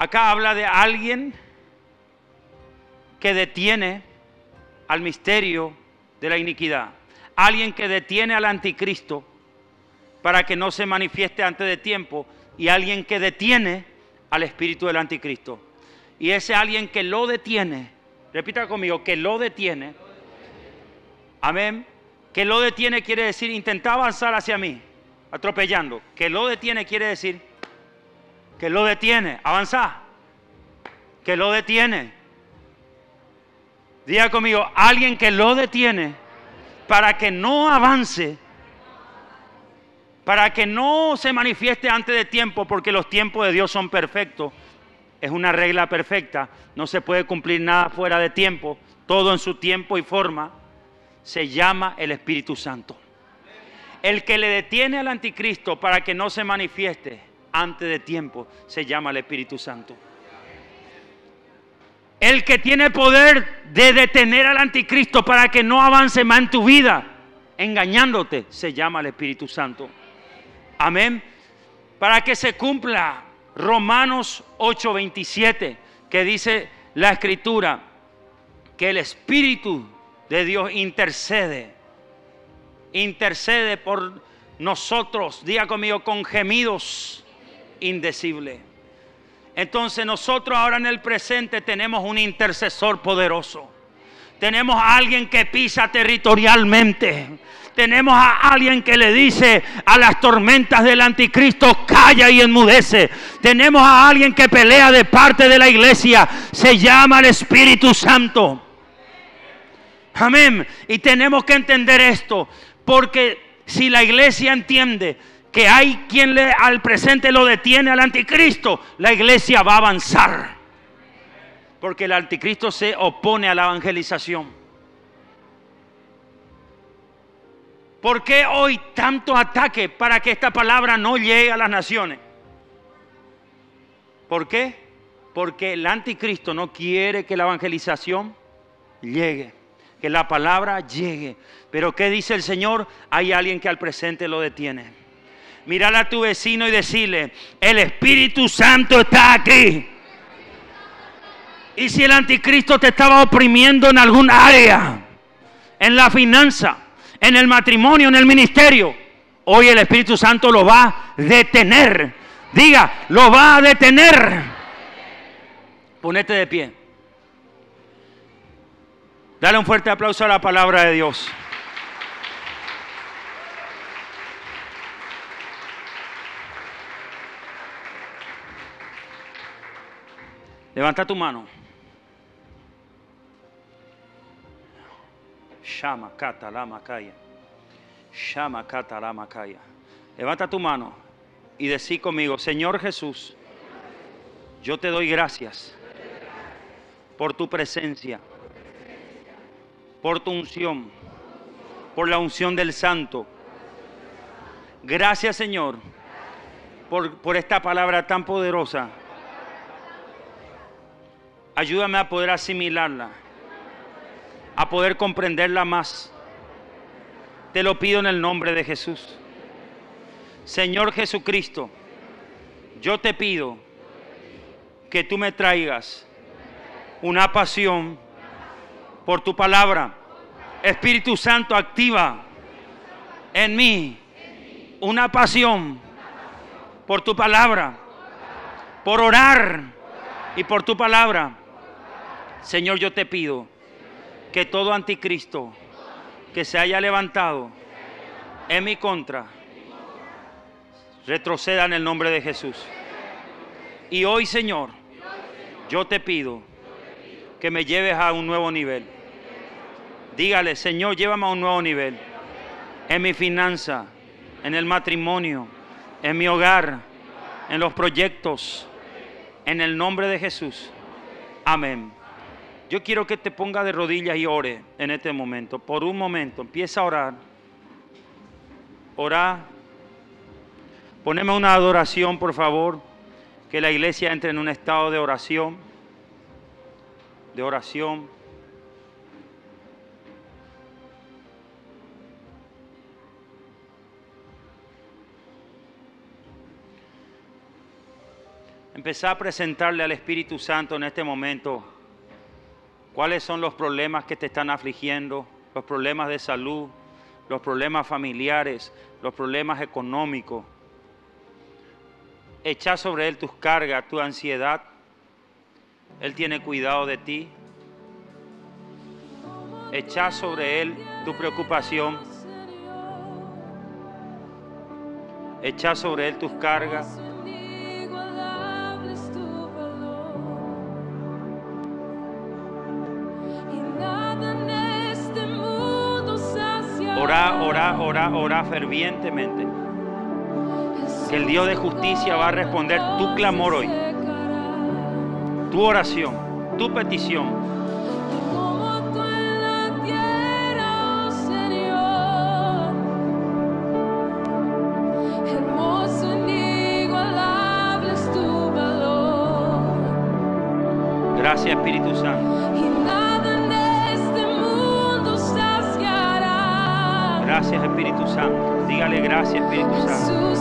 Acá habla de alguien que detiene al misterio de la iniquidad. Alguien que detiene al anticristo para que no se manifieste antes de tiempo, y alguien que detiene al espíritu del anticristo. Y ese alguien que lo detiene, repita conmigo, que lo detiene, amén, que lo detiene quiere decir intentar avanzar hacia mí, atropellando. Que lo detiene quiere decir que lo detiene, avanzar, que lo detiene. Diga conmigo, alguien que lo detiene para que no avance, para que no se manifieste antes de tiempo, porque los tiempos de Dios son perfectos. Es una regla perfecta, no se puede cumplir nada fuera de tiempo, todo en su tiempo y forma. Se llama el Espíritu Santo. El que le detiene al anticristo para que no se manifieste antes de tiempo se llama el Espíritu Santo. El que tiene poder de detener al anticristo para que no avance más en tu vida, engañándote, se llama el Espíritu Santo. Amén. Para que se cumpla Romanos 8:27, que dice la Escritura que el Espíritu de Dios intercede por nosotros, diga conmigo, con gemidos indecibles. Entonces nosotros ahora en el presente tenemos un intercesor poderoso. Tenemos a alguien que pisa territorialmente. Tenemos a alguien que le dice a las tormentas del anticristo, calla y enmudece. Tenemos a alguien que pelea de parte de la iglesia. Se llama el Espíritu Santo. Amén. Y tenemos que entender esto, porque si la iglesia entiende que hay quien al presente lo detiene al anticristo, la iglesia va a avanzar. Porque el anticristo se opone a la evangelización. ¿Por qué hoy tanto ataque para que esta palabra no llegue a las naciones? ¿Por qué? Porque el anticristo no quiere que la evangelización llegue, que la palabra llegue. Pero ¿qué dice el Señor? Hay alguien que al presente lo detiene. Mírale a tu vecino y decirle, el Espíritu Santo está aquí. Y si el anticristo te estaba oprimiendo en algún área, en la finanza, en el matrimonio, en el ministerio, hoy el Espíritu Santo lo va a detener. Diga, lo va a detener. Ponete de pie. Dale un fuerte aplauso a la palabra de Dios. Levanta tu mano. Shama kata la makaya. Shama kata la makaya. Levanta tu mano y decí conmigo, Señor Jesús, yo te doy gracias por tu presencia, por tu unción, por la unción del Santo. Gracias, Señor, por esta palabra tan poderosa. Ayúdame a poder asimilarla, a poder comprenderla más. Te lo pido en el nombre de Jesús. Señor Jesucristo, yo te pido que tú me traigas una pasión por tu palabra. Espíritu Santo, activa en mí una pasión por tu palabra, por orar y por tu palabra. Señor, yo te pido que todo anticristo que se haya levantado en mi contra retroceda en el nombre de Jesús. Y hoy, Señor, yo te pido que me lleves a un nuevo nivel. Dígale, Señor, llévame a un nuevo nivel. En mi finanza, en el matrimonio, en mi hogar, en los proyectos. En el nombre de Jesús. Amén. Yo quiero que te ponga de rodillas y ore en este momento. Por un momento, empieza a orar. Ora. Poneme una adoración, por favor. Que la iglesia entre en un estado de oración. De oración. Empezá a presentarle al Espíritu Santo en este momento cuáles son los problemas que te están afligiendo, los problemas de salud, los problemas familiares, los problemas económicos. Echa sobre Él tus cargas, tu ansiedad. Él tiene cuidado de ti. Echa sobre Él tu preocupación. Echa sobre Él tus cargas. Ora fervientemente. Que el Dios de justicia va a responder tu clamor hoy. Tu oración, tu petición. Gracias, Espíritu Santo. Gracias, Espíritu Santo. Dígale gracias, Espíritu Santo.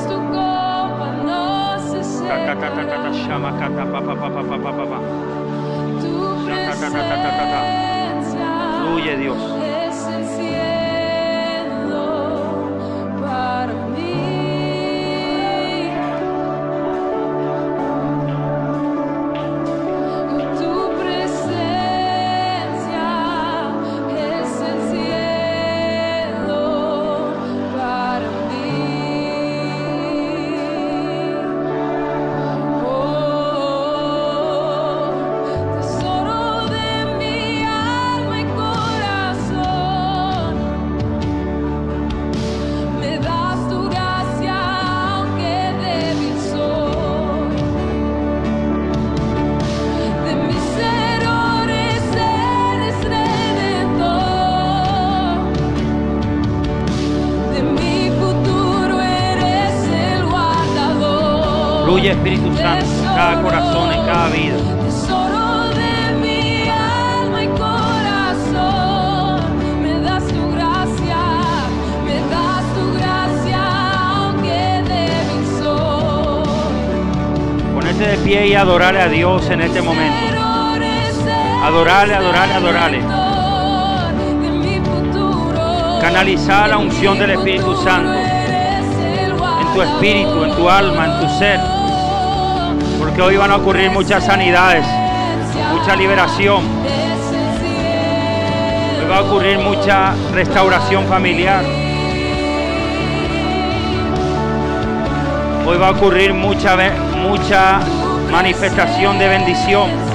Fluye, Dios. Fluye, Espíritu Santo, en cada corazón, en cada vida. Tesoro de mi alma y corazón, me das tu gracia, aunque débil soy. Ponete de pie y adorarle a Dios en este momento. Adorarle. Canalizar la unción del Espíritu Santo en tu espíritu, en tu alma, en tu ser. Porque hoy van a ocurrir muchas sanidades, mucha liberación. Hoy va a ocurrir mucha restauración familiar. Hoy va a ocurrir mucha manifestación de bendición.